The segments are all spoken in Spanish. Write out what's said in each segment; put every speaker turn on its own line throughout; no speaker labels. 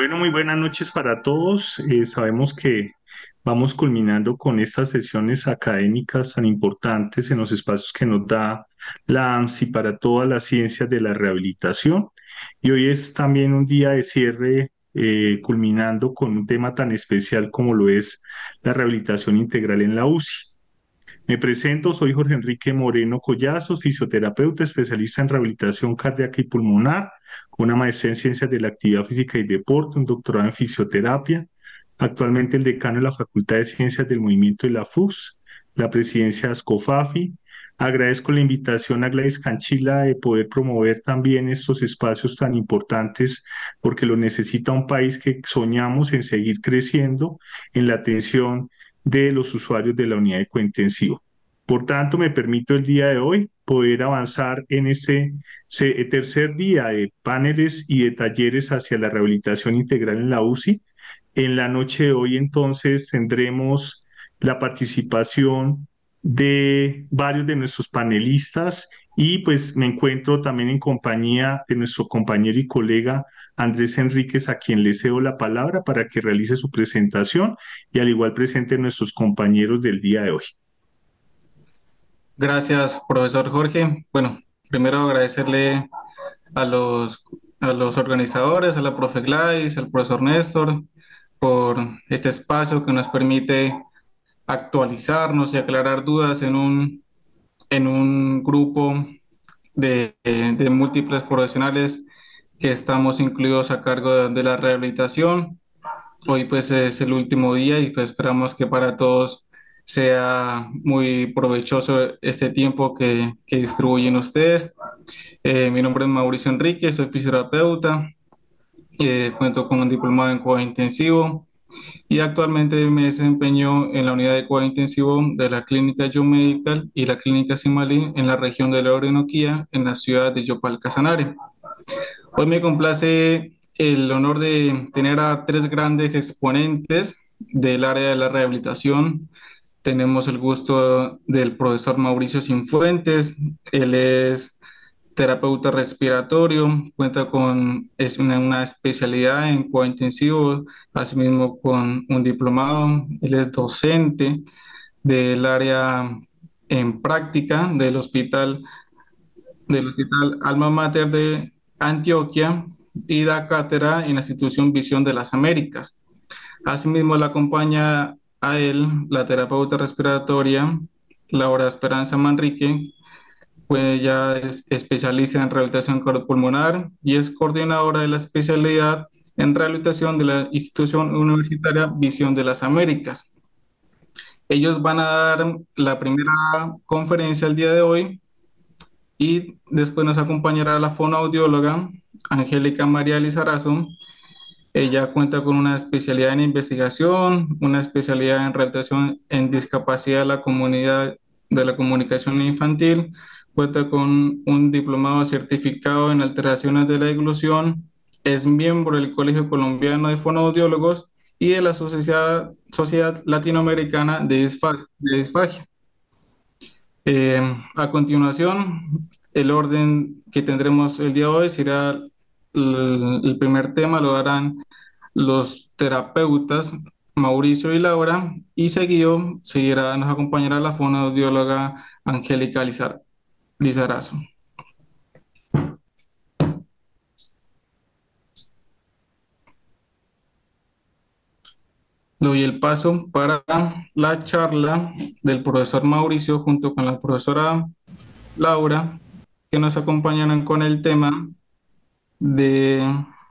Bueno, muy buenas noches para todos. Sabemos que vamos culminando con estas sesiones académicas tan importantes en los espacios que nos da la AMSI para todas las ciencias de la rehabilitación. Y hoy es también un día de cierre, culminando con un tema tan especial como lo es la rehabilitación integral en la UCI. Me presento, soy Jorge Enrique Moreno Collazos, fisioterapeuta, especialista en rehabilitación cardíaca y pulmonar, con una maestría en ciencias de la actividad física y deporte, un doctorado en fisioterapia. Actualmente el decano de la Facultad de Ciencias del Movimiento de la FUS, la presidencia de ASCOFAFI. Agradezco la invitación a Gladys Canchila de poder promover también estos espacios tan importantes porque lo necesita un país que soñamos en seguir creciendo en la atención de los usuarios de la unidad de cuidado intensivo. Por tanto, me permito el día de hoy poder avanzar en este tercer día de paneles y de talleres hacia la rehabilitación integral en la UCI. En la noche de hoy, entonces, tendremos la participación de varios de nuestros panelistas y pues me encuentro también en compañía de nuestro compañero y colega Andrés Enríquez, a quien le cedo la palabra para que realice su presentación y al igual presente nuestros compañeros del día de hoy.
Gracias, profesor Jorge. Bueno, primero agradecerle a los organizadores, a la profe Gladys, al profesor Néstor, por este espacio que nos permite actualizarnos y aclarar dudas en un grupo de múltiples profesionales que estamos incluidos a cargo de la rehabilitación. Hoy pues es el último día y pues esperamos que para todos sea muy provechoso este tiempo que distribuyen ustedes. Mi nombre es Mauricio Enrique, soy fisioterapeuta, cuento con un diplomado en cuidado intensivo y actualmente me desempeño en la unidad de cuidado intensivo de la Clínica Yo Medical y la Clínica Simalí en la región de la Orinoquía, en la ciudad de Yopal, Casanare. Hoy me complace el honor de tener a tres grandes exponentes del área de la rehabilitación. Tenemos el gusto del profesor Mauricio Cifuentes. Él es terapeuta respiratorio, cuenta con una especialidad en cuidado intensivo, asimismo con un diplomado. Él es docente del área en práctica del hospital Alma Mater de Antioquia y da cátedra en la institución Visión de las Américas. Asimismo, la acompaña a él la terapeuta respiratoria Laura Esperanza Manrique, pues ella es especialista en rehabilitación cardiopulmonar y es coordinadora de la especialidad en rehabilitación de la institución universitaria Visión de las Américas. Ellos van a dar la primera conferencia el día de hoy y después nos acompañará la fonoaudióloga Angélica María Lizarazo. Ella cuenta con una especialidad en investigación, una especialidad en rehabilitación en discapacidad de la comunidad de la comunicación infantil, cuenta con un diplomado certificado en alteraciones de la deglución, es miembro del Colegio Colombiano de Fonoaudiólogos y de la Sociedad Latinoamericana de Disfagia. A continuación, el orden que tendremos el día de hoy será el primer tema, lo darán los terapeutas Mauricio y Laura, y seguido nos acompañará la fonoaudióloga Angélica Lizarazo. Le doy el paso para la charla del profesor Mauricio junto con la profesora Laura, que nos acompañarán con el tema de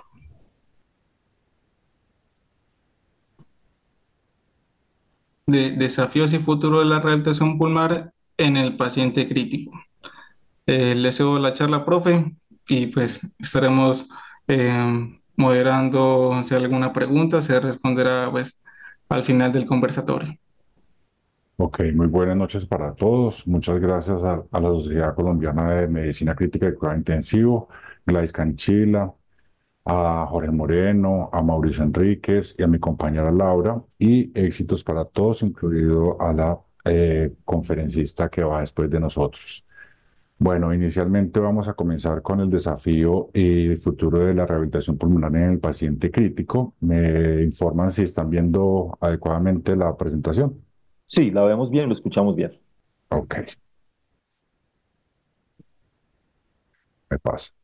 desafíos y futuro de la rehabilitación pulmonar en el paciente crítico. Le cedo la charla, profe, y pues estaremos moderando si hay alguna pregunta, se responderá pues al final del conversatorio.
Ok, muy buenas noches para todos. Muchas gracias a la Sociedad Colombiana de Medicina Crítica y Cuidado Intensivo, Gladys Canchila, a Jorge Moreno, a Mauricio Enríquez y a mi compañera Laura. Y éxitos para todos, incluido a la conferencista que va después de nosotros. Bueno, inicialmente vamos a comenzar con el desafío y el futuro de la rehabilitación pulmonar en el paciente crítico. ¿Me informan si están viendo adecuadamente la presentación?
Sí, la vemos bien, lo escuchamos bien.
Ok, me pasa.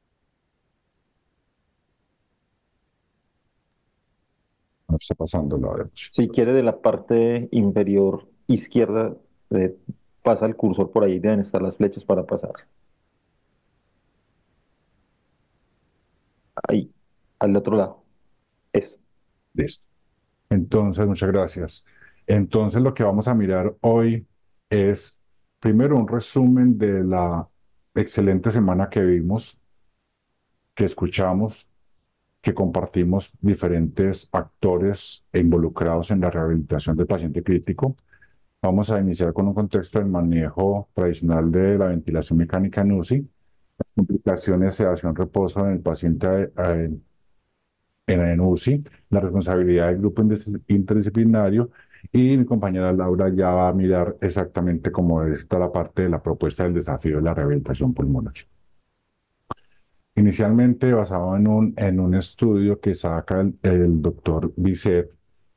Me está pasando la derecha.
Si quiere de la parte inferior izquierda, eh, pasa el cursor por ahí, deben estar las flechas para pasar. Ahí, al otro lado. Es.
Listo. Entonces, muchas gracias. Entonces, lo que vamos a mirar hoy es primero un resumen de la excelente semana que vimos, que escuchamos, que compartimos diferentes actores involucrados en la rehabilitación del paciente crítico. Vamos a iniciar con un contexto del manejo tradicional de la ventilación mecánica en UCI, las complicaciones, sedación, reposo en el paciente en UCI, la responsabilidad del grupo interdisciplinario, y mi compañera Laura ya va a mirar exactamente cómo está la parte de la propuesta del desafío de la rehabilitación pulmonar. Inicialmente basado en un estudio que saca el doctor Bisset,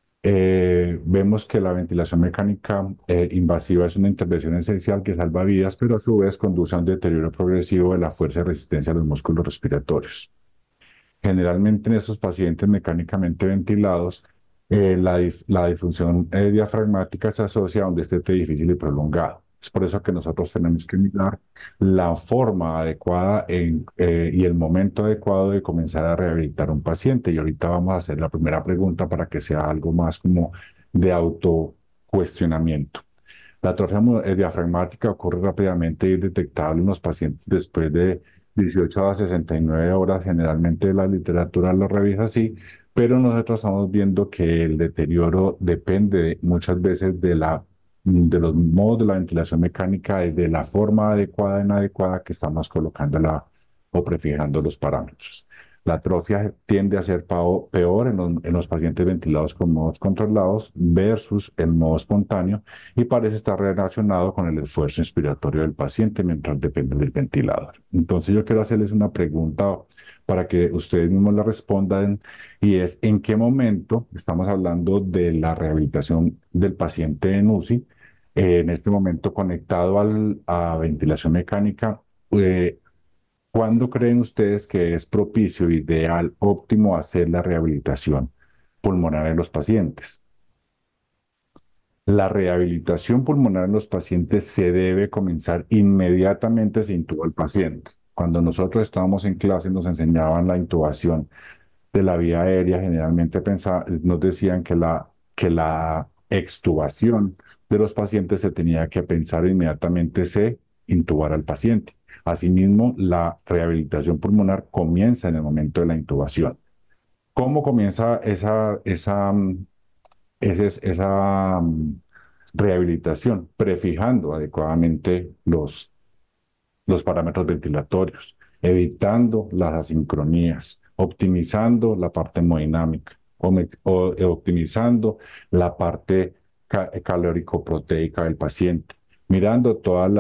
vemos que la ventilación mecánica invasiva es una intervención esencial que salva vidas, pero a su vez conduce a un deterioro progresivo de la fuerza y resistencia de los músculos respiratorios. Generalmente en estos pacientes mecánicamente ventilados, la disfunción diafragmática se asocia a un destete difícil y prolongado. Es por eso que nosotros tenemos que mirar la forma adecuada y el momento adecuado de comenzar a rehabilitar un paciente. Y ahorita vamos a hacer la primera pregunta para que sea algo más como de autocuestionamiento. La atrofia diafragmática ocurre rápidamente y es detectable en los pacientes después de 18 a 69 horas. Generalmente la literatura lo revisa así, pero nosotros estamos viendo que el deterioro depende muchas veces de los modos de la ventilación mecánica y de la forma adecuada e inadecuada que estamos colocando o prefijando los parámetros. La atrofia tiende a ser peor en los pacientes ventilados con modos controlados versus el modo espontáneo, y parece estar relacionado con el esfuerzo inspiratorio del paciente mientras depende del ventilador. Entonces yo quiero hacerles una pregunta para que ustedes mismos la respondan, y es: ¿en qué momento estamos hablando de la rehabilitación del paciente en UCI? En este momento conectado a ventilación mecánica, eh, ¿cuándo creen ustedes que es propicio, ideal, óptimo hacer la rehabilitación pulmonar en los pacientes? La rehabilitación pulmonar en los pacientes se debe comenzar inmediatamente se intuba al paciente. Cuando nosotros estábamos en clase nos enseñaban la intubación de la vía aérea. Generalmente nos decían que la extubación de los pacientes se tenía que pensar inmediatamente se intubar al paciente. Asimismo, la rehabilitación pulmonar comienza en el momento de la intubación. ¿Cómo comienza esa rehabilitación? Prefijando adecuadamente los parámetros ventilatorios, evitando las asincronías, optimizando la parte hemodinámica, optimizando la parte calórico-proteica del paciente, mirando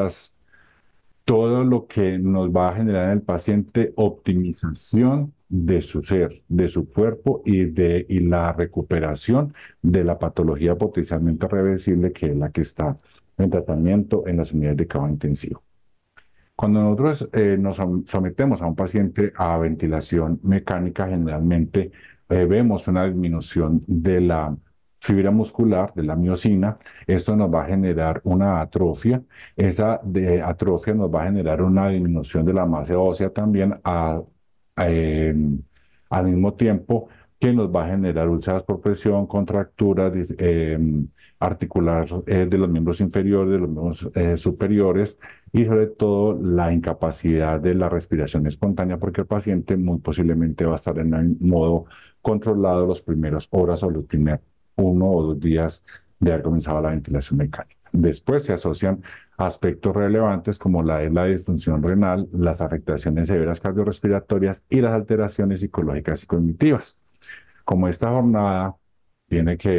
todo lo que nos va a generar en el paciente optimización de su ser, de su cuerpo, y la recuperación de la patología potencialmente reversible, que es la que está en tratamiento en las unidades de cuidado intensivo. Cuando nosotros sometemos a un paciente a ventilación mecánica, generalmente vemos una disminución de la fibra muscular, de la miosina. Esto nos va a generar una atrofia. Esa atrofia nos va a generar una disminución de la masa ósea también, eh, al mismo tiempo que nos va a generar úlceras por presión, contracturas articulares de los miembros inferiores, de los miembros superiores, y sobre todo la incapacidad de la respiración espontánea, porque el paciente muy posiblemente va a estar en el modo controlado las primeras horas o los primeros 1 o 2 días de haber comenzado la ventilación mecánica. Después se asocian aspectos relevantes como la disfunción renal, las afectaciones severas cardiorrespiratorias y las alteraciones psicológicas y cognitivas. Como esta jornada tiene que ver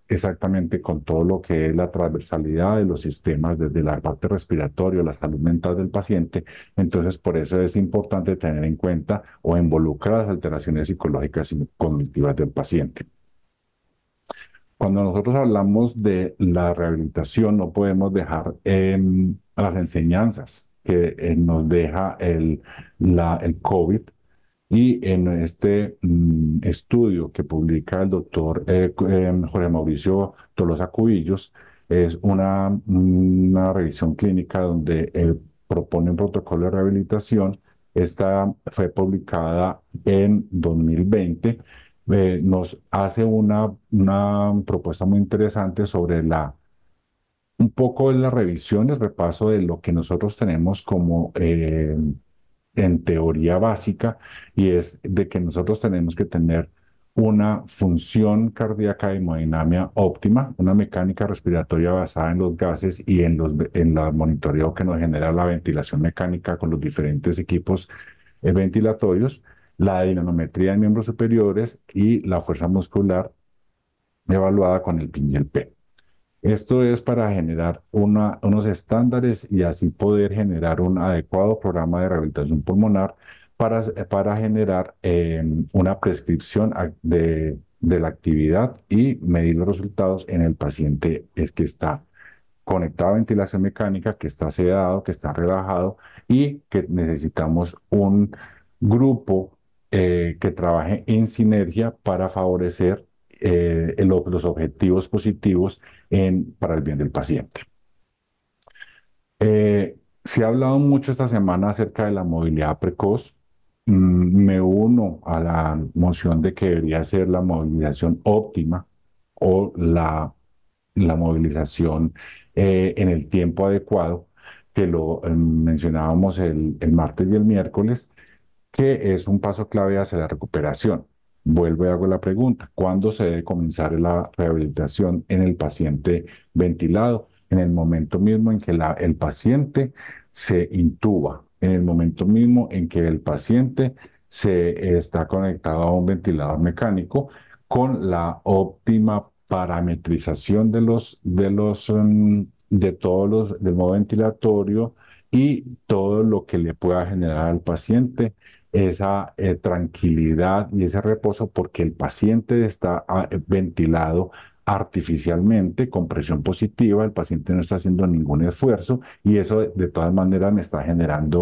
exactamente con todo lo que es la transversalidad de los sistemas, desde la parte respiratoria, la salud mental del paciente. Entonces, por eso es importante tener en cuenta o involucrar las alteraciones psicológicas y cognitivas del paciente. Cuando nosotros hablamos de la rehabilitación, no podemos dejar las enseñanzas que nos deja el COVID. Y en este estudio que publica el doctor Jorge Mauricio Tolosa Cubillos, es una revisión clínica donde propone un protocolo de rehabilitación. Esta fue publicada en 2020. Nos hace una propuesta muy interesante sobre un poco de la revisión y repaso de lo que nosotros tenemos como en teoría básica, y es de que nosotros tenemos que tener una función cardíaca de hemodinámica óptima, una mecánica respiratoria basada en los gases y en el monitoreo que nos genera la ventilación mecánica con los diferentes equipos ventilatorios, la dinanometría de miembros superiores y la fuerza muscular evaluada con el PIN y el P. Esto es para generar unos estándares y así poder generar un adecuado programa de rehabilitación pulmonar para generar una prescripción de la actividad y medir los resultados en el paciente que está conectado a ventilación mecánica, que está sedado, que está relajado y que necesitamos un grupo que trabaje en sinergia para favorecer los objetivos positivos para el bien del paciente. Se ha hablado mucho esta semana acerca de la movilidad precoz. Me uno a la moción de que debería ser la movilización óptima o la movilización en el tiempo adecuado, que lo mencionábamos el martes y el miércoles, que es un paso clave hacia la recuperación. Vuelvo y hago la pregunta: ¿cuándo se debe comenzar la rehabilitación en el paciente ventilado? En el momento mismo en que el paciente se intuba, en el momento mismo en que el paciente se está conectado a un ventilador mecánico, con la óptima parametrización de todos del modo ventilatorio y todo lo que le pueda generar al paciente esa tranquilidad y ese reposo, porque el paciente está ventilado artificialmente con presión positiva, el paciente no está haciendo ningún esfuerzo y eso de todas maneras me está generando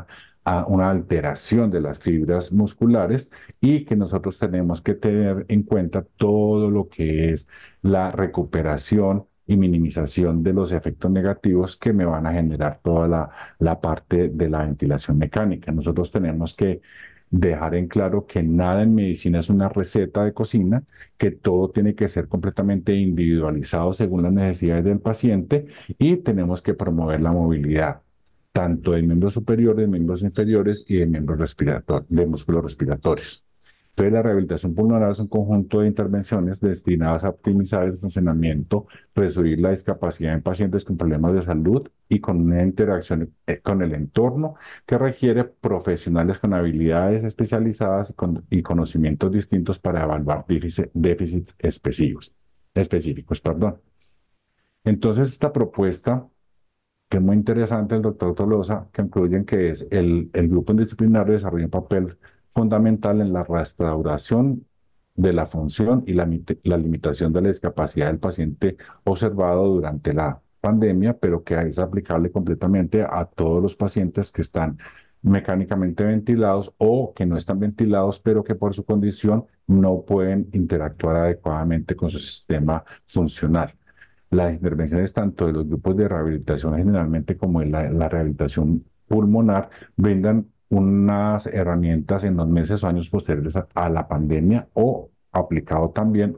una alteración de las fibras musculares, y que nosotros tenemos que tener en cuenta todo lo que es la recuperación y minimización de los efectos negativos que me van a generar toda la parte de la ventilación mecánica. Nosotros tenemos que dejar en claro que nada en medicina es una receta de cocina, que todo tiene que ser completamente individualizado según las necesidades del paciente, y tenemos que promover la movilidad tanto de miembros superiores, de miembros inferiores y de miembros de músculos respiratorios. Entonces, la rehabilitación pulmonar es un conjunto de intervenciones destinadas a optimizar el funcionamiento, reducir la discapacidad en pacientes con problemas de salud y con una interacción con el entorno que requiere profesionales con habilidades especializadas y conocimientos distintos para evaluar déficits específicos. Perdón. Entonces, esta propuesta, que es muy interesante, el doctor Tolosa, que incluyen que es el grupo indisciplinario desarrolla un papel fundamental en la restauración de la función y la limitación de la discapacidad del paciente observado durante la pandemia, pero que es aplicable completamente a todos los pacientes que están mecánicamente ventilados o que no están ventilados, pero que por su condición no pueden interactuar adecuadamente con su sistema funcional. Las intervenciones tanto de los grupos de rehabilitación generalmente como de la rehabilitación pulmonar brindan unas herramientas en los meses o años posteriores a la pandemia, o aplicado también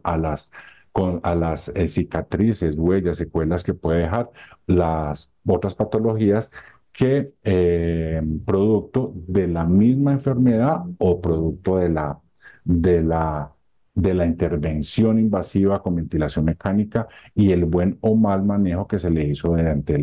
a las cicatrices, huellas, secuelas que puede dejar las otras patologías que producto de la misma enfermedad o producto de la, de la intervención invasiva con ventilación mecánica y el buen o mal manejo que se le hizo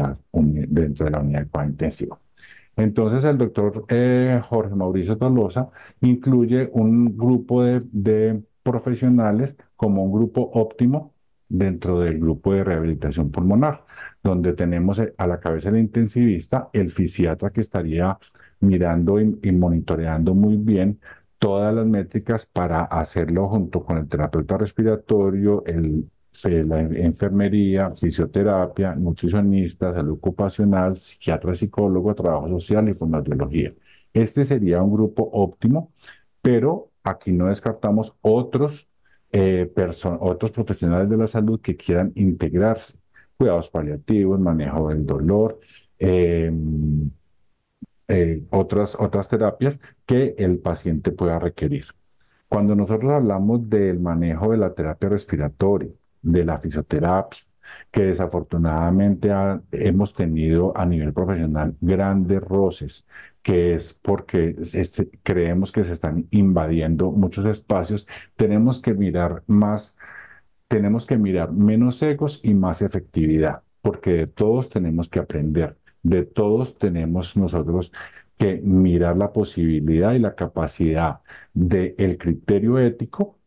dentro de la unidad de cuidado intensivo. Entonces, el doctor Jorge Mauricio Tolosa incluye un grupo de profesionales como un grupo óptimo dentro del grupo de rehabilitación pulmonar, donde tenemos a la cabeza del intensivista el fisiatra que estaría mirando y monitoreando muy bien todas las métricas para hacerlo junto con el terapeuta respiratorio, la enfermería, fisioterapia, nutricionista, salud ocupacional, psiquiatra, psicólogo, trabajo social y fonoaudiología. Este sería un grupo óptimo, pero aquí no descartamos otros profesionales de la salud que quieran integrarse. Cuidados paliativos, manejo del dolor, eh, otras terapias que el paciente pueda requerir. Cuando nosotros hablamos del manejo de la terapia respiratoria, de la fisioterapia, que desafortunadamente hemos tenido a nivel profesional grandes roces, que es porque creemos que se están invadiendo muchos espacios, tenemos que mirar más, tenemos que mirar menos egos y más efectividad, porque de todos tenemos que aprender, de todos tenemos nosotros que mirar la posibilidad y la capacidad del criterio ético,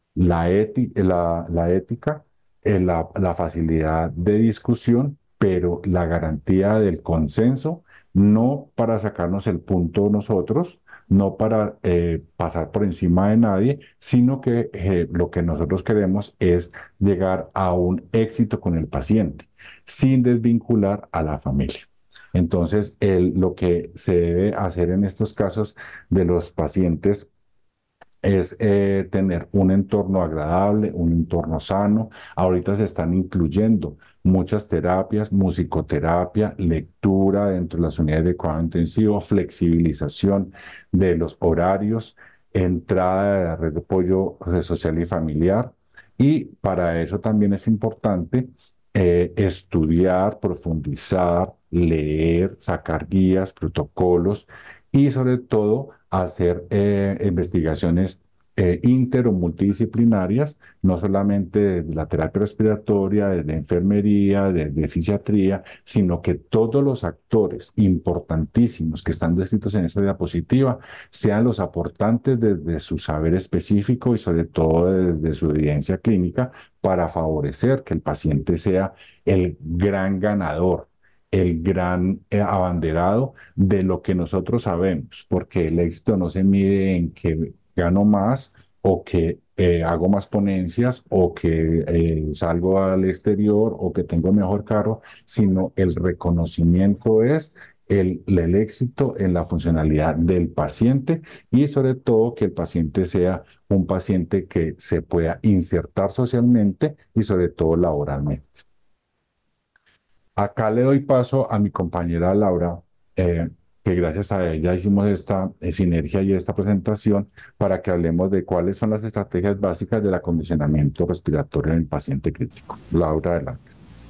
la ética, la facilidad de discusión, pero la garantía del consenso, no para sacarnos el punto nosotros, no para pasar por encima de nadie, sino que lo que nosotros queremos es llegar a un éxito con el paciente, sin desvincular a la familia. Entonces, lo que se debe hacer en estos casos de los pacientes es tener un entorno agradable, un entorno sano. Ahorita se están incluyendo muchas terapias, musicoterapia, lectura dentro de las unidades de cuidado intensivo, flexibilización de los horarios, entrada de la red de apoyo social y familiar. Y para eso también es importante estudiar, profundizar, leer, sacar guías, protocolos y sobre todo hacer investigaciones inter o multidisciplinarias, no solamente de la terapia respiratoria, de enfermería, de fisiatría, sino que todos los actores importantísimos que están descritos en esta diapositiva sean los aportantes desde su saber específico y sobre todo desde su evidencia clínica para favorecer que el paciente sea el gran ganador, el gran abanderado de lo que nosotros sabemos, porque el éxito no se mide en que gano más o que hago más ponencias o que salgo al exterior o que tengo mejor carro, sino el reconocimiento es el éxito en la funcionalidad del paciente y sobre todo que el paciente sea un paciente que se pueda insertar socialmente y sobre todo laboralmente. Acá le doy paso a mi compañera Laura, eh, que gracias a ella hicimos esta sinergia y esta presentación para que hablemos de cuáles son las estrategias básicas del acondicionamiento respiratorio en el paciente crítico. Laura, adelante.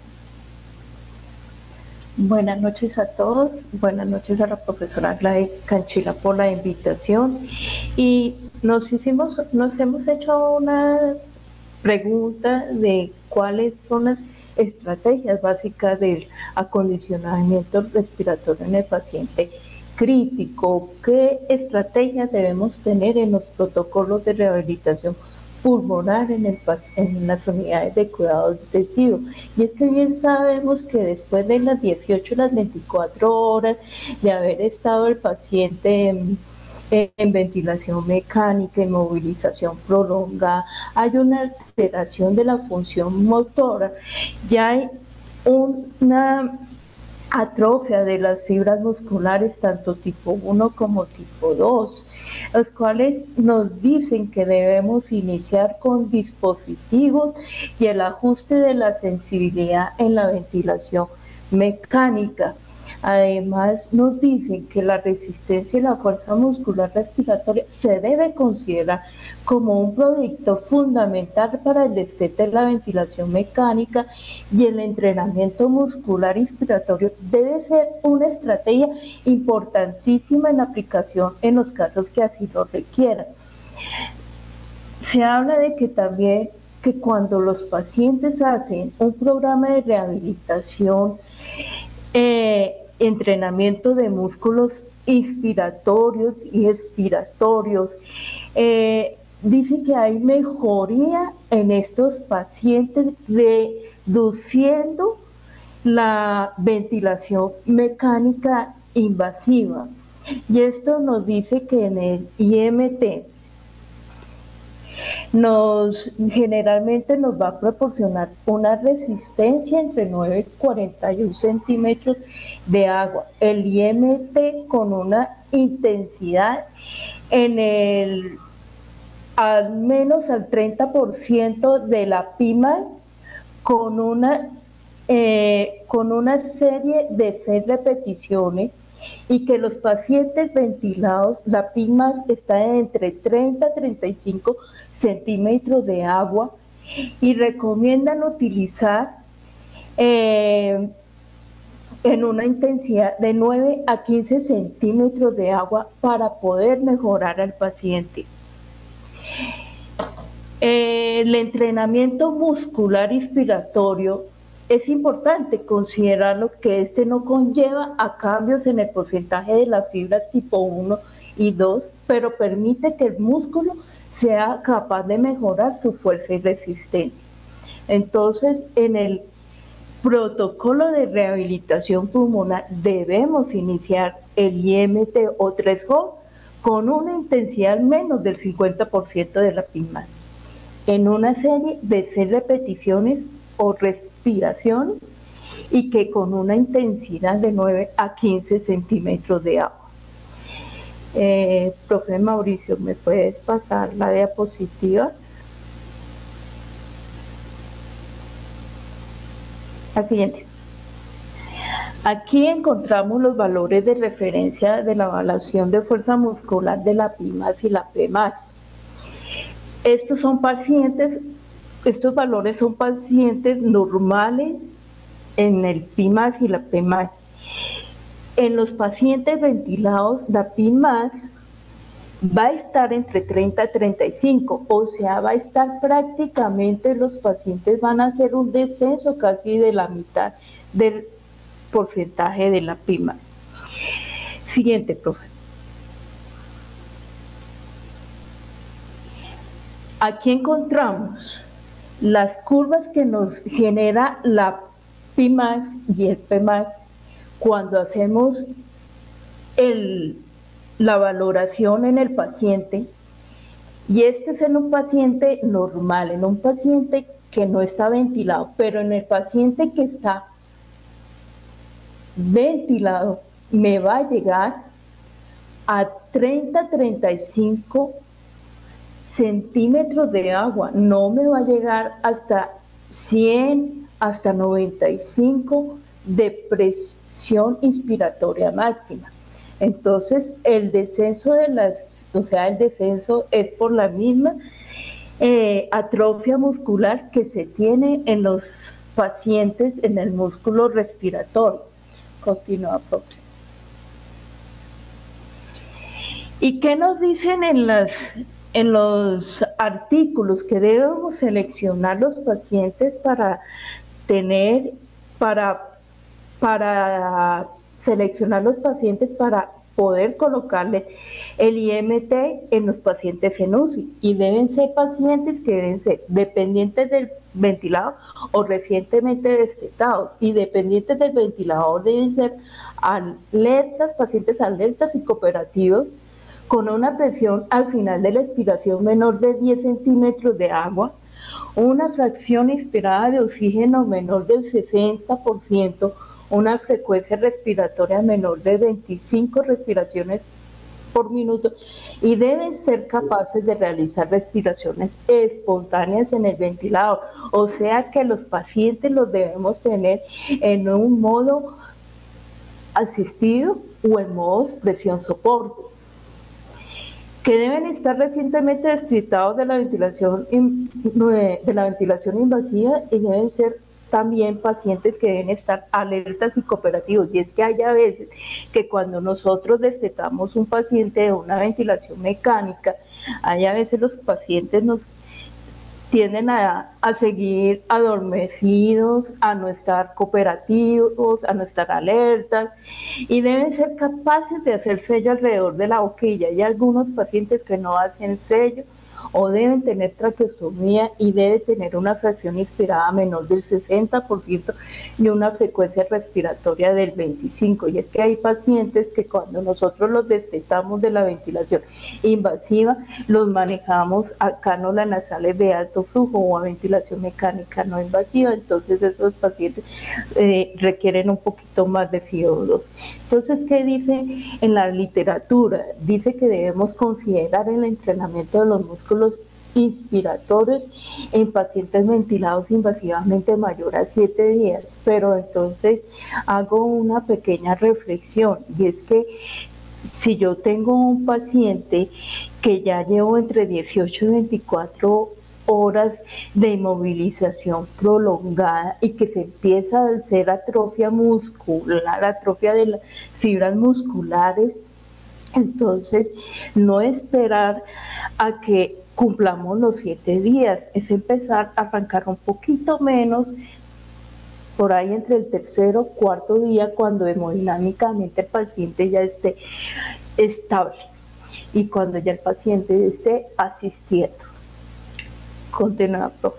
Buenas noches a todos, buenas noches a la profesora Gladys Canchila por la invitación y nos hemos hecho una pregunta de cuáles son las estrategias básicas del acondicionamiento respiratorio en el paciente crítico, qué estrategias debemos tener en los protocolos de rehabilitación pulmonar en las unidades de cuidado intensivo. Y es que bien sabemos que después de las 18 las 24 horas de haber estado el paciente en ventilación mecánica y movilización prolongada, hay una alteración de la función motora, ya hay una atrofia de las fibras musculares, tanto tipo 1 como tipo 2, los cuales nos dicen que debemos iniciar con dispositivos y el ajuste de la sensibilidad en la ventilación mecánica. Además, nos dicen que la resistencia y la fuerza muscular respiratoria se debe considerar como un producto fundamental para el destete de la ventilación mecánica y el entrenamiento muscular respiratorio debe ser una estrategia importantísima en aplicación en los casos que así lo requieran. Se habla de que también que cuando los pacientes hacen un programa de rehabilitación, entrenamiento de músculos inspiratorios y expiratorios, dice que hay mejoría en estos pacientes reduciendo la ventilación mecánica invasiva. Y esto nos dice que en el IMT generalmente nos va a proporcionar una resistencia entre 9 y 41 centímetros de agua. El IMT con una intensidad al menos al 30% de la PIMAX con una serie de 6 repeticiones, y que los pacientes ventilados, la PIMAX está entre 30 y 35 centímetros de agua, y recomiendan utilizar en una intensidad de 9 a 15 centímetros de agua para poder mejorar al paciente. El entrenamiento muscular inspiratorio es importante considerarlo, que este no conlleva a cambios en el porcentaje de las fibras tipo 1 y 2, pero permite que el músculo sea capaz de mejorar su fuerza y resistencia. Entonces, en el protocolo de rehabilitación pulmonar debemos iniciar el IMT o 3-HOLD con una intensidad menos del 50% de la PIMAX, en una serie de 6 repeticiones o respiración, y que con una intensidad de 9 a 15 centímetros de agua. Profe Mauricio, ¿me puedes pasar la diapositiva? La siguiente. Aquí encontramos los valores de referencia de la evaluación de fuerza muscular de la PIMAX y la PMAX. Estos valores son pacientes normales en el PIMAX y la PMAX. En los pacientes ventilados, la PIMAX va a estar entre 30 y 35, o sea, va a estar prácticamente, los pacientes van a hacer un descenso casi de la mitad del porcentaje de la PIMAX. Siguiente, profe. Aquí encontramos las curvas que nos genera la PIMAX y el PMAX cuando hacemos la valoración en el paciente, y este es en un paciente normal, en un paciente que no está ventilado, pero en el paciente que está ventilado me va a llegar a 30-35 centímetros de agua, no me va a llegar hasta 100, hasta 95 de presión inspiratoria máxima. Entonces el descenso el descenso es por la misma atrofia muscular que se tiene en los pacientes en el músculo respiratorio. Continúa, profe. ¿Y qué nos dicen en los artículos? Que debemos seleccionar los pacientes para seleccionar los pacientes para poder colocarle el IMT en los pacientes en UCI, y deben ser pacientes que deben ser dependientes del ventilador o recientemente destetados, y dependientes del ventilador deben ser pacientes alertas y cooperativos, con una presión al final de la expiración menor de 10 centímetros de agua, una fracción inspirada de oxígeno menor del 60%, una frecuencia respiratoria menor de 25 respiraciones por minuto, y deben ser capaces de realizar respiraciones espontáneas en el ventilador. O sea que los pacientes los debemos tener en un modo asistido o en modo presión soporte, que deben estar recientemente destetados de la ventilación invasiva, y deben ser también pacientes que deben estar alertas y cooperativos. Y es que hay a veces que cuando nosotros destetamos un paciente de una ventilación mecánica, hay a veces los pacientes nos tienden a seguir adormecidos, a no estar cooperativos, a no estar alertas, y deben ser capaces de hacer sello alrededor de la boquilla. Hay algunos pacientes que no hacen sello o deben tener traqueostomía y debe tener una fracción inspirada menor del 60% y una frecuencia respiratoria del 25%. Y es que hay pacientes que cuando nosotros los destetamos de la ventilación invasiva, los manejamos a cánulas nasales de alto flujo o a ventilación mecánica no invasiva, entonces esos pacientes requieren un poquito más de FiO2. Entonces, ¿qué dice en la literatura? Dice que debemos considerar el entrenamiento de los músculos inspiratorios en pacientes ventilados invasivamente mayor a 7 días, pero entonces hago una pequeña reflexión, y es que si yo tengo un paciente que ya llevo entre 18 y 24 horas de inmovilización prolongada y que se empieza a hacer atrofia muscular, atrofia de las fibras musculares, entonces no esperar a que cumplamos los 7 días, es empezar a arrancar un poquito menos, por ahí entre el tercero o cuarto día, cuando hemodinámicamente el paciente ya esté estable y cuando ya el paciente esté asistiendo. Continúa, profe.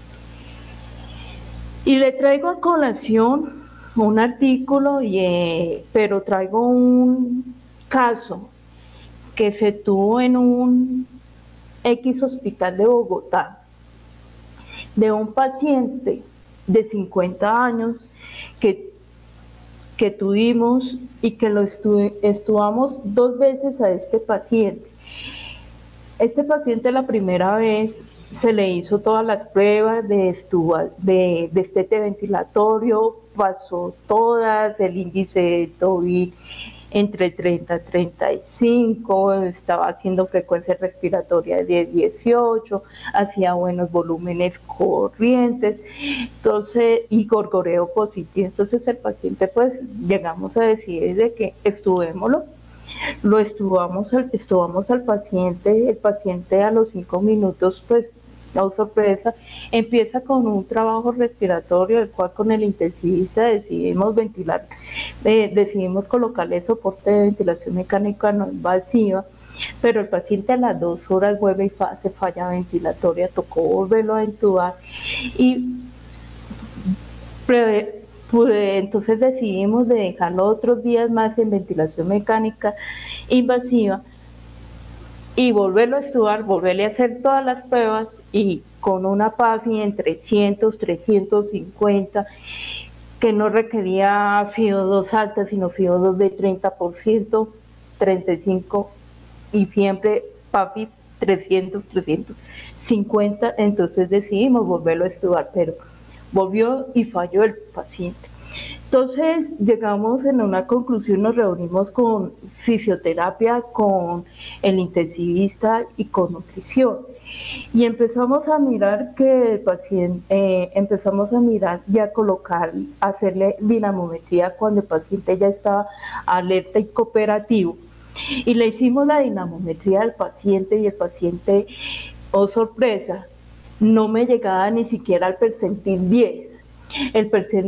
Y le traigo a colación un artículo, pero traigo un caso que se tuvo en un X hospital de Bogotá, de un paciente de 50 años que tuvimos y que lo estuvamos 2 veces a este paciente. Este paciente la primera vez se le hizo todas las pruebas de destete ventilatorio, pasó todas, el índice de Tobin entre 30 y 35, estaba haciendo frecuencia respiratoria de 18, hacía buenos volúmenes corrientes, entonces, y gorgoreo positivo. Entonces el paciente, pues, llegamos a decidir de que estubémoslo. Lo estubamos al paciente, el paciente a los 5 minutos, pues, oh sorpresa, empieza con un trabajo respiratorio, el cual con el intensivista decidimos ventilar, decidimos colocarle soporte de ventilación mecánica no invasiva, pero el paciente a las 2 horas vuelve y hace falla ventilatoria, tocó volverlo a intubar y entonces decidimos de dejarlo otros días más en ventilación mecánica invasiva y volverlo a estudiar, volverle a hacer todas las pruebas, y con una PAFI en 300, 350, que no requería FiO2 alta, sino FiO2 de 30%, 35%, y siempre PAFI 300, 350, entonces decidimos volverlo a estudiar, pero volvió y falló el paciente. Entonces llegamos en una conclusión, nos reunimos con fisioterapia, con el intensivista y con nutrición. Y empezamos a mirar que el paciente, empezamos a mirar y a colocar, hacerle dinamometría cuando el paciente ya estaba alerta y cooperativo. Y le hicimos la dinamometría al paciente y el paciente, oh sorpresa, no me llegaba ni siquiera al percentil 10. El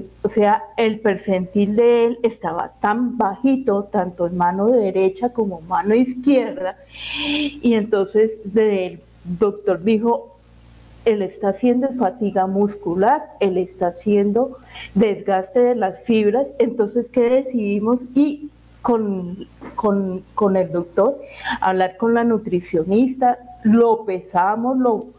percentil de él estaba tan bajito, tanto en mano derecha como mano izquierda, y entonces el doctor dijo, él está haciendo fatiga muscular, él está haciendo desgaste de las fibras. Entonces, ¿qué decidimos? Y con el doctor, hablar con la nutricionista, lo pesamos,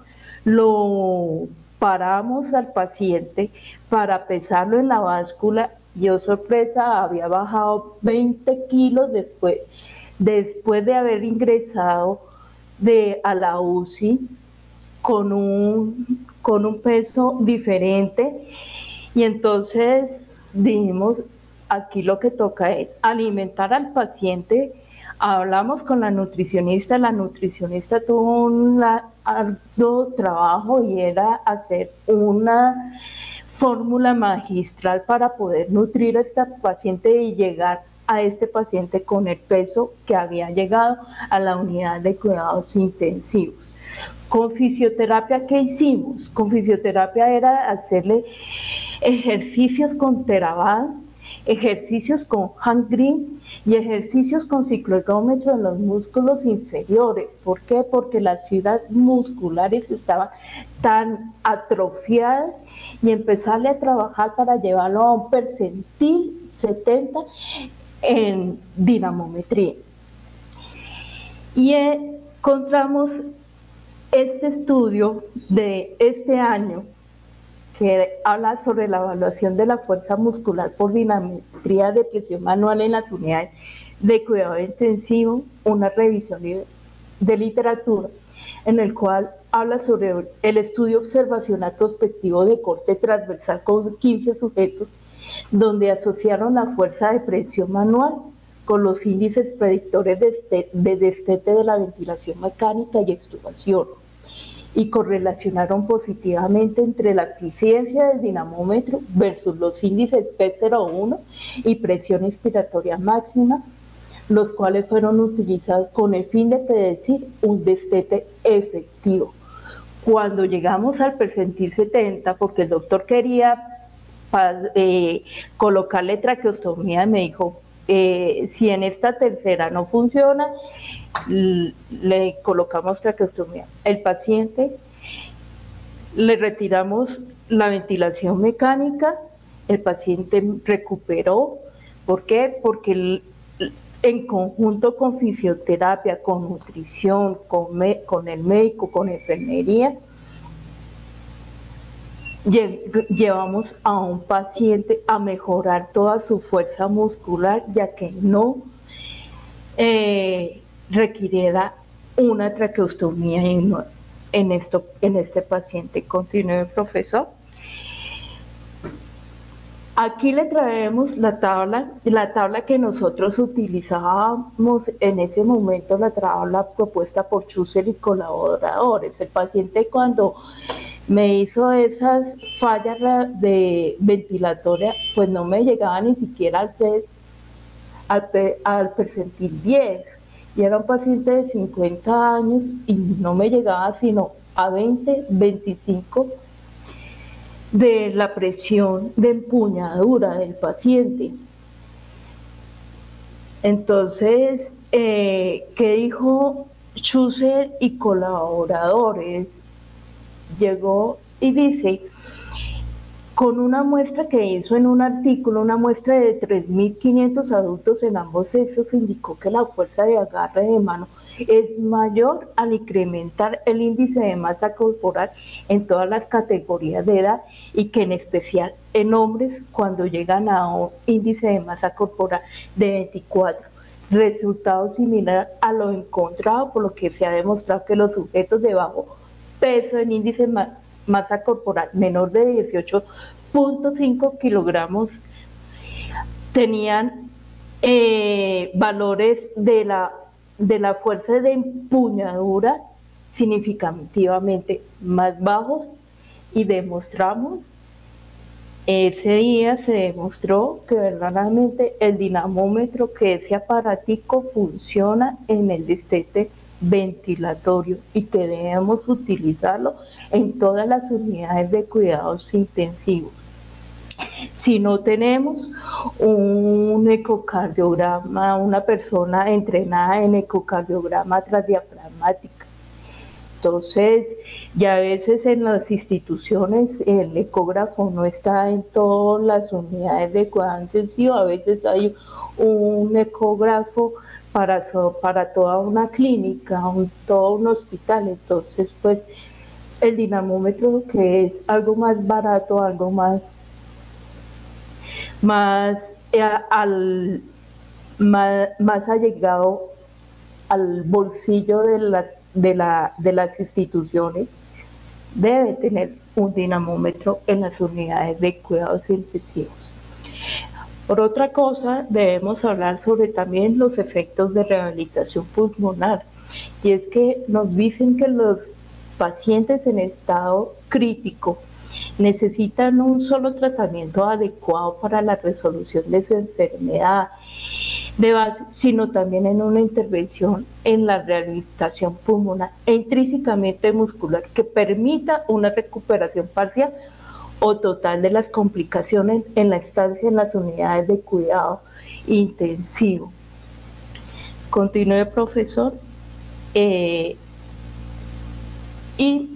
lo paramos al paciente para pesarlo en la báscula. Yo, sorpresa, había bajado 20 kilos después de haber ingresado a la UCI con un peso diferente. Y entonces dijimos, aquí lo que toca es alimentar al paciente. Hablamos con la nutricionista tuvo un arduo trabajo y era hacer una fórmula magistral para poder nutrir a este paciente y llegar a este paciente con el peso que había llegado a la unidad de cuidados intensivos. Con fisioterapia, ¿qué hicimos? Con fisioterapia era hacerle ejercicios con TheraBand ejercicios con hand grip y ejercicios con cicloergómetro en los músculos inferiores. ¿Por qué? Porque las fibras musculares estaban tan atrofiadas y empezarle a trabajar para llevarlo a un percentil 70 en dinamometría. Y encontramos este estudio de este año que habla sobre la evaluación de la fuerza muscular por dinamometría de presión manual en las unidades de cuidado intensivo, una revisión de literatura, en el cual habla sobre el estudio observacional prospectivo de corte transversal con 15 sujetos, donde asociaron la fuerza de presión manual con los índices predictores de destete de la ventilación mecánica y extubación, y correlacionaron positivamente entre la eficiencia del dinamómetro versus los índices P01 y presión expiratoria máxima, los cuales fueron utilizados con el fin de predecir un destete efectivo. Cuando llegamos al percentil 70, porque el doctor quería colocarle traqueostomía, me dijo, si en esta tercera no funciona, le colocamos traqueostomía. El paciente le retiramos la ventilación mecánica, el paciente recuperó. ¿Por qué? Porque en conjunto con fisioterapia, con nutrición, con el médico, con enfermería, llevamos a un paciente a mejorar toda su fuerza muscular, ya que no requiriera una traqueostomía en este paciente. Continúe, profesor. Aquí le traemos la tabla que nosotros utilizábamos en ese momento, la tabla propuesta por Chusel y colaboradores. El paciente, cuando me hizo esas fallas de ventilatoria, pues no me llegaba ni siquiera al percentil 10, y era un paciente de 50 años y no me llegaba sino a 20, 25 de la presión de empuñadura del paciente. Entonces, ¿qué dijo Chusel y colaboradores? Llegó y dice, con una muestra que hizo en un artículo, una muestra de 3.500 adultos en ambos sexos, indicó que la fuerza de agarre de mano es mayor al incrementar el índice de masa corporal en todas las categorías de edad, y que en especial en hombres cuando llegan a un índice de masa corporal de 24. Resultado similar a lo encontrado, por lo que se ha demostrado que los sujetos de bajo peso en índice de masa corporal menor de 18.5 kilogramos tenían valores de la fuerza de empuñadura significativamente más bajos, y demostramos, ese día se demostró que verdaderamente el dinamómetro, que ese aparatico funciona en el destete ventilatorio y que debemos utilizarlo en todas las unidades de cuidados intensivos. Si no tenemos un ecocardiograma, una persona entrenada en ecocardiograma transdiafragmática, entonces ya a veces en las instituciones el ecógrafo no está en todas las unidades de cuidado intensivo, a veces hay un ecógrafo para toda una clínica, todo un hospital. Entonces, pues el dinamómetro, que es algo más barato, algo más allegado al bolsillo de las instituciones, debe tener un dinamómetro en las unidades de cuidados intensivos. Por otra cosa, debemos hablar sobre también los efectos de rehabilitación pulmonar, y es que nos dicen que los pacientes en estado crítico necesitan un solo tratamiento adecuado para la resolución de su enfermedad de base, sino también en una intervención en la rehabilitación pulmonar e intrínsecamente muscular que permita una recuperación parcial o total de las complicaciones en la estancia en las unidades de cuidado intensivo. Continúe, profesor. Y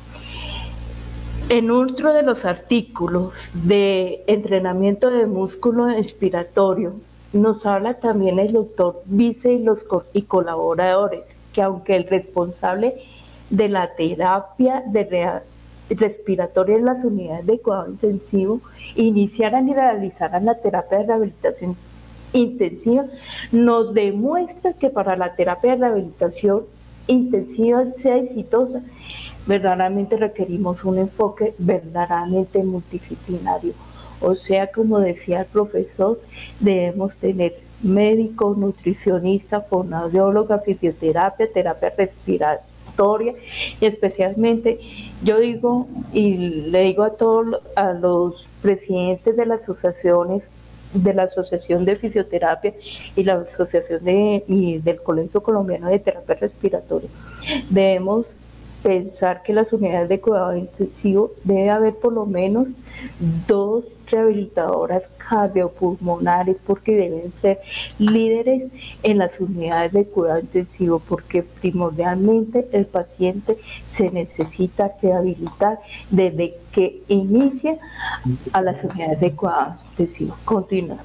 en otro de los artículos de entrenamiento de músculo expiratorio, nos habla también el doctor Vice y colaboradores, que aunque el responsable de la terapia respiratoria en las unidades de cuidado intensivo iniciaran y realizaran la terapia de rehabilitación intensiva, nos demuestra que para la terapia de rehabilitación intensiva sea exitosa, verdaderamente requerimos un enfoque verdaderamente multidisciplinario. O sea, como decía el profesor, debemos tener médico, nutricionista, fonoaudióloga, fisioterapia, terapia respiratoria, y especialmente yo digo y le digo a todos a los presidentes de las asociaciones, de la Asociación de Fisioterapia y la Asociación del Colegio Colombiano de Terapia Respiratoria, debemos pensar que las unidades de cuidado intensivo debe haber por lo menos 2 rehabilitadoras cardiopulmonares, porque deben ser líderes en las unidades de cuidado intensivo, porque primordialmente el paciente se necesita rehabilitar desde que inicia a las unidades de cuidado intensivo. Continuando.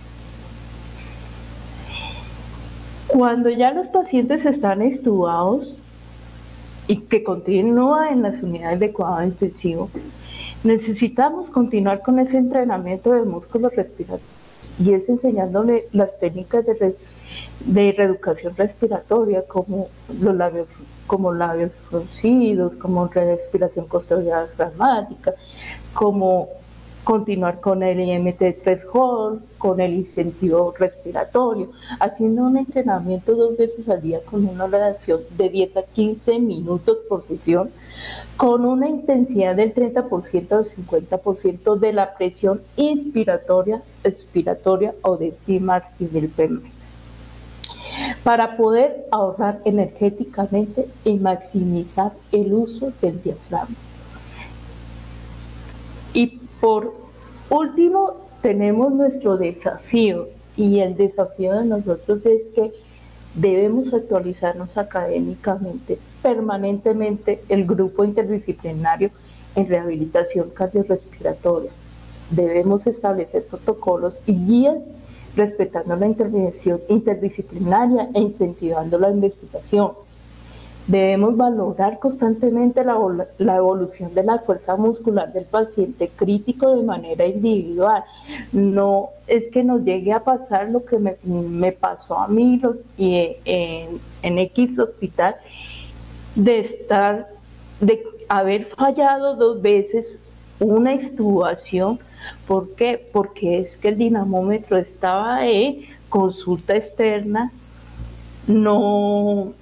Cuando ya los pacientes están estubados y que continúa en las unidades de cuidado intensivo, necesitamos continuar con ese entrenamiento de músculos respiratorios, y es enseñándole las técnicas de reeducación respiratoria, como labios fruncidos, como respiración costo-diafragmática, como continuar con el IMT3 Hold, con el incentivo respiratorio, haciendo un entrenamiento 2 veces al día con una duración de 10 a 15 minutos por sesión, con una intensidad del 30% al 50% de la presión inspiratoria, expiratoria o de Tmax y del Pmax, para poder ahorrar energéticamente y maximizar el uso del diafragma. Y por último, tenemos nuestro desafío, y el desafío de nosotros es que debemos actualizarnos académicamente, permanentemente, el grupo interdisciplinario en rehabilitación cardiorrespiratoria. Debemos establecer protocolos y guías respetando la intervención interdisciplinaria e incentivando la investigación. Debemos valorar constantemente la evolución de la fuerza muscular del paciente crítico de manera individual. No es que nos llegue a pasar lo que me pasó a mí en X hospital, de haber fallado 2 veces una extubación. ¿Por qué? Porque es que el dinamómetro estaba en consulta externa, no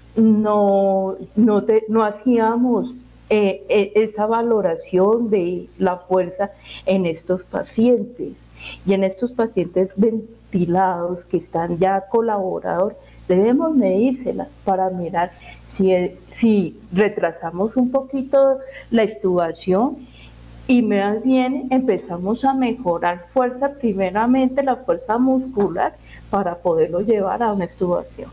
hacíamos esa valoración de la fuerza en estos pacientes, y en estos pacientes ventilados que están ya colaboradores debemos medírsela para mirar si retrasamos un poquito la extubación y más bien empezamos a mejorar fuerza, primeramente la fuerza muscular, para poderlo llevar a una extubación.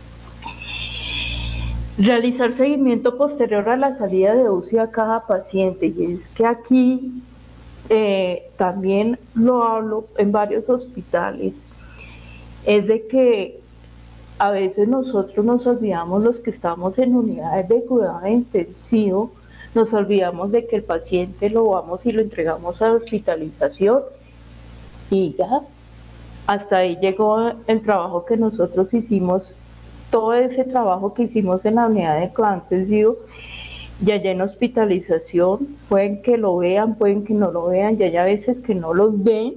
Realizar seguimiento posterior a la salida de UCI a cada paciente, y es que aquí también lo hablo en varios hospitales, es de que a veces nosotros nos olvidamos, los que estamos en unidades de cuidado intensivo, nos olvidamos de que el paciente lo vamos y lo entregamos a hospitalización y ya, hasta ahí llegó el trabajo que nosotros hicimos. Todo ese trabajo que hicimos en la unidad de cuidado intensivo, ya en hospitalización, pueden que lo vean, pueden que no lo vean, ya hay a veces que no los ven.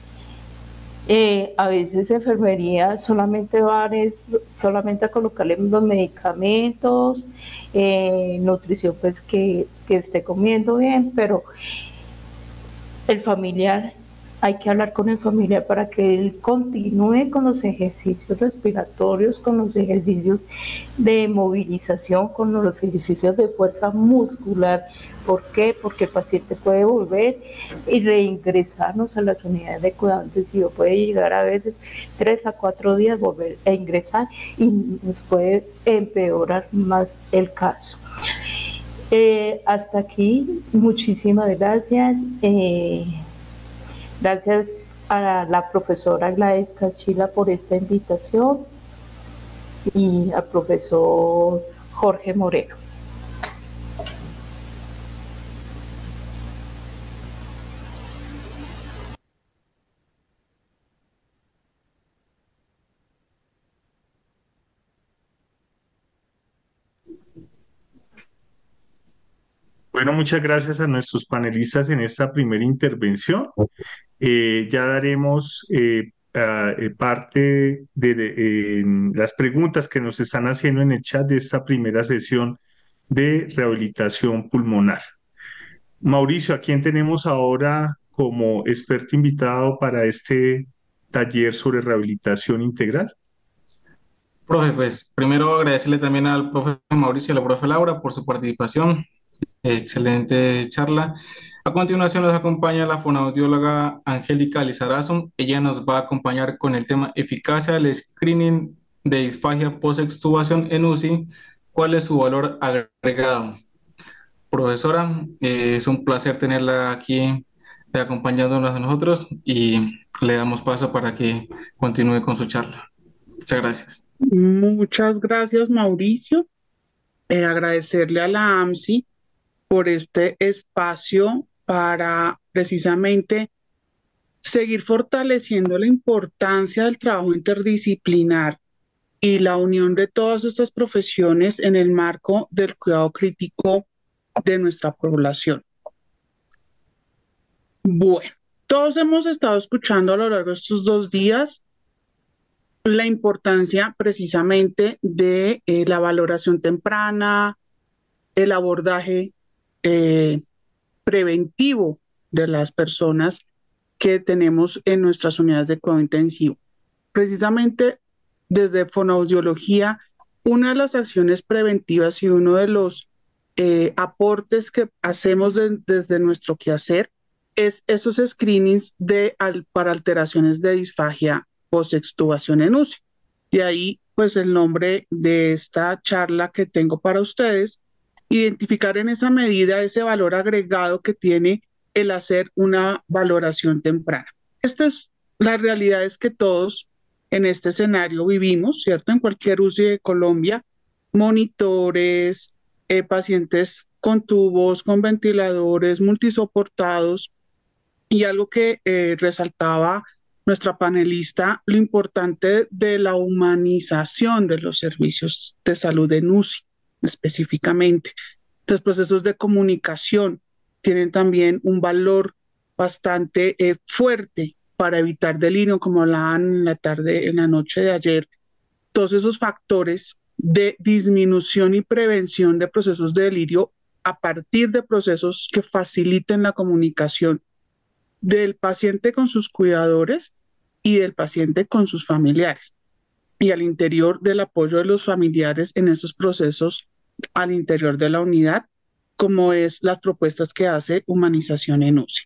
A veces enfermería solamente solamente a colocarle los medicamentos, nutrición pues que esté comiendo bien, pero el familiar hay que hablar con el familiar para que él continúe con los ejercicios respiratorios, con los ejercicios de movilización, con los ejercicios de fuerza muscular. ¿Por qué? Porque el paciente puede volver y reingresarnos a las unidades de cuidado intensivo. Puede llegar a veces 3 a 4 días, volver a ingresar y nos puede empeorar más el caso. Hasta aquí, muchísimas gracias. Gracias a la profesora Gladys Canchila por esta invitación y al profesor Jorge Moreno.
Bueno, muchas gracias a nuestros panelistas en esta primera intervención. Ya daremos parte de las preguntas que nos están haciendo en el chat de esta primera sesión de rehabilitación pulmonar. Mauricio, ¿a quién tenemos ahora como experto invitado para este taller sobre rehabilitación integral?
Profe, pues primero agradecerle también al profe Mauricio y a la profe Laura por su participación. Excelente charla. A continuación nos acompaña la fonoaudióloga Angélica Lizarazo. Ella nos va a acompañar con el tema eficacia del screening de disfagia post-extubación en UCI. ¿Cuál es su valor agregado? Profesora, es un placer tenerla aquí acompañándonos a nosotros y le damos paso para que continúe con su charla. Muchas gracias.
Muchas gracias, Mauricio. Agradecerle a la AMSI por este espacio para precisamente seguir fortaleciendo la importancia del trabajo interdisciplinar y la unión de todas estas profesiones en el marco del cuidado crítico de nuestra población. Bueno, todos hemos estado escuchando a lo largo de estos 2 días la importancia precisamente de la valoración temprana, el abordaje preventivo de las personas que tenemos en nuestras unidades de cuidado intensivo. Precisamente desde fonoaudiología, una de las acciones preventivas y uno de los aportes que hacemos desde nuestro quehacer es esos screenings para alteraciones de disfagia post-extubación en UCI. De ahí, pues, el nombre de esta charla que tengo para ustedes, identificar en esa medida ese valor agregado que tiene el hacer una valoración temprana. Esta es la realidad, es que todos en este escenario vivimos, ¿cierto? En cualquier UCI de Colombia, monitores, pacientes con tubos, con ventiladores, multisoportados, y algo que resaltaba nuestra panelista, lo importante de la humanización de los servicios de salud en UCI, específicamente. Los procesos de comunicación tienen también un valor bastante fuerte para evitar delirio, como hablaban en la noche de ayer. Todos esos factores de disminución y prevención de procesos de delirio a partir de procesos que faciliten la comunicación del paciente con sus cuidadores y del paciente con sus familiares, y al interior del apoyo de los familiares en esos procesos al interior de la unidad, como es las propuestas que hace Humanización en UCI.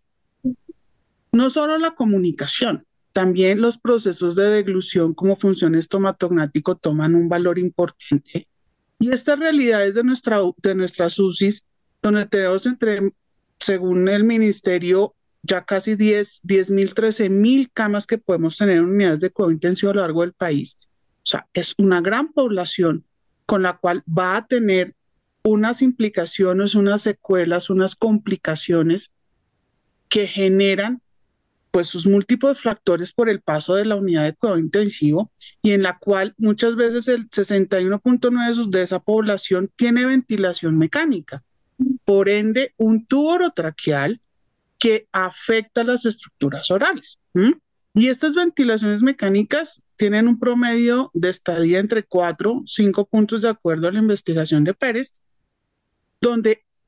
No solo la comunicación, también los procesos de deglución como función estomatognático toman un valor importante, y estas realidades de nuestras UCIs, donde tenemos según el ministerio, ya casi 10.000, 13.000 camas que podemos tener en unidades de cuidado intensivo a lo largo del país. O sea, es una gran población con la cual va a tener unas implicaciones, unas secuelas, unas complicaciones que generan pues sus múltiples factores por el paso de la unidad de cuidado intensivo, y en la cual muchas veces el 61.9% de esa población tiene ventilación mecánica. Por ende, un tubo orotraqueal que afecta las estructuras orales. Y estas ventilaciones mecánicas tienen un promedio de estadía entre 4 y 5 puntos de acuerdo a la investigación de Pérez, donde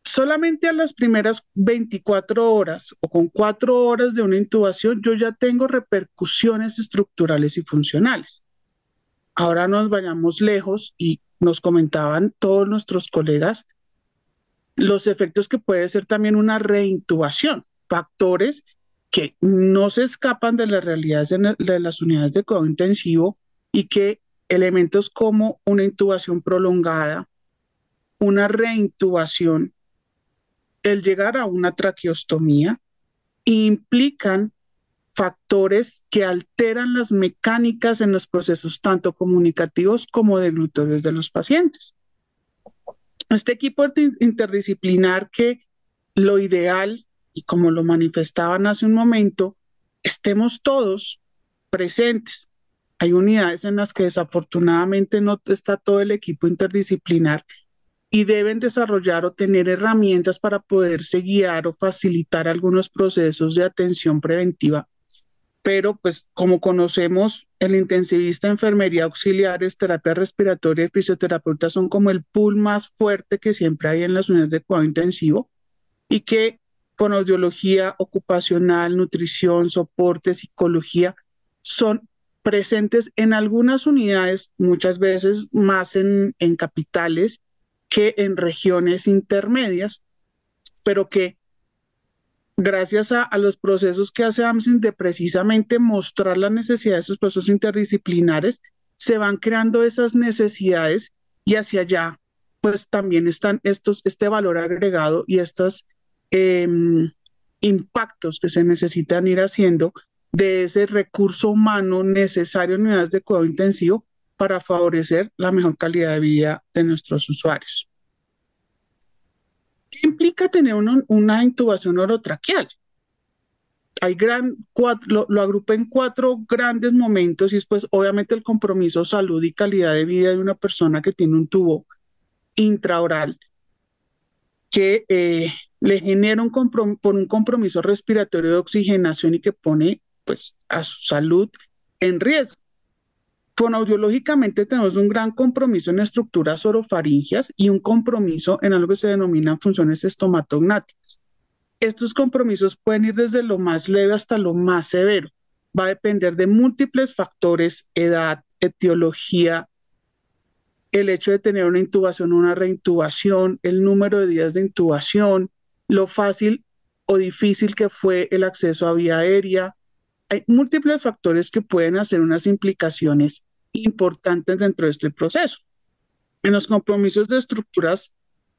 Solamente a las primeras 24 horas o con 4 horas de una intubación, yo ya tengo repercusiones estructurales y funcionales. Ahora nos vayamos lejos y nos comentaban todos nuestros colegas los efectos que puede ser también una reintubación, factores que no se escapan de las realidades de las unidades de cuidado intensivo y que elementos como una intubación prolongada, una reintubación, el llegar a una traqueostomía, implican factores que alteran las mecánicas en los procesos tanto comunicativos como deglutorios de los pacientes. Este equipo interdisciplinar que lo ideal, y como lo manifestaban hace un momento, estemos todos presentes. Hay unidades en las que desafortunadamente no está todo el equipo interdisciplinar y deben desarrollar o tener herramientas para poderse guiar o facilitar algunos procesos de atención preventiva. Pero pues como conocemos, el intensivista, enfermería auxiliares, terapia respiratoria y fisioterapeuta son como el pool más fuerte que siempre hay en las unidades de cuidado intensivo y que con audiología ocupacional, nutrición, soporte, psicología son presentes en algunas unidades, muchas veces más en capitales que en regiones intermedias, pero que gracias a los procesos que hace AMSIN de precisamente mostrar la necesidad de esos procesos interdisciplinares, se van creando esas necesidades y hacia allá pues también están este valor agregado y estos impactos que se necesitan ir haciendo de ese recurso humano necesario en unidades de cuidado intensivo para favorecer la mejor calidad de vida de nuestros usuarios. ¿Qué implica tener una intubación orotraqueal? Hay lo agrupé en 4 grandes momentos y después obviamente el compromiso salud y calidad de vida de una persona que tiene un tubo intraoral que le genera por un compromiso respiratorio de oxigenación y que pone pues a su salud en riesgo. Fonoaudiológicamente tenemos un gran compromiso en estructuras orofaringias y un compromiso en algo que se denominan funciones estomatognáticas. Estos compromisos pueden ir desde lo más leve hasta lo más severo. Va a depender de múltiples factores, edad, etiología, el hecho de tener una intubación o una reintubación, el número de días de intubación, lo fácil o difícil que fue el acceso a vía aérea. Hay múltiples factores que pueden hacer unas implicaciones importantes dentro de este proceso. En los compromisos de estructuras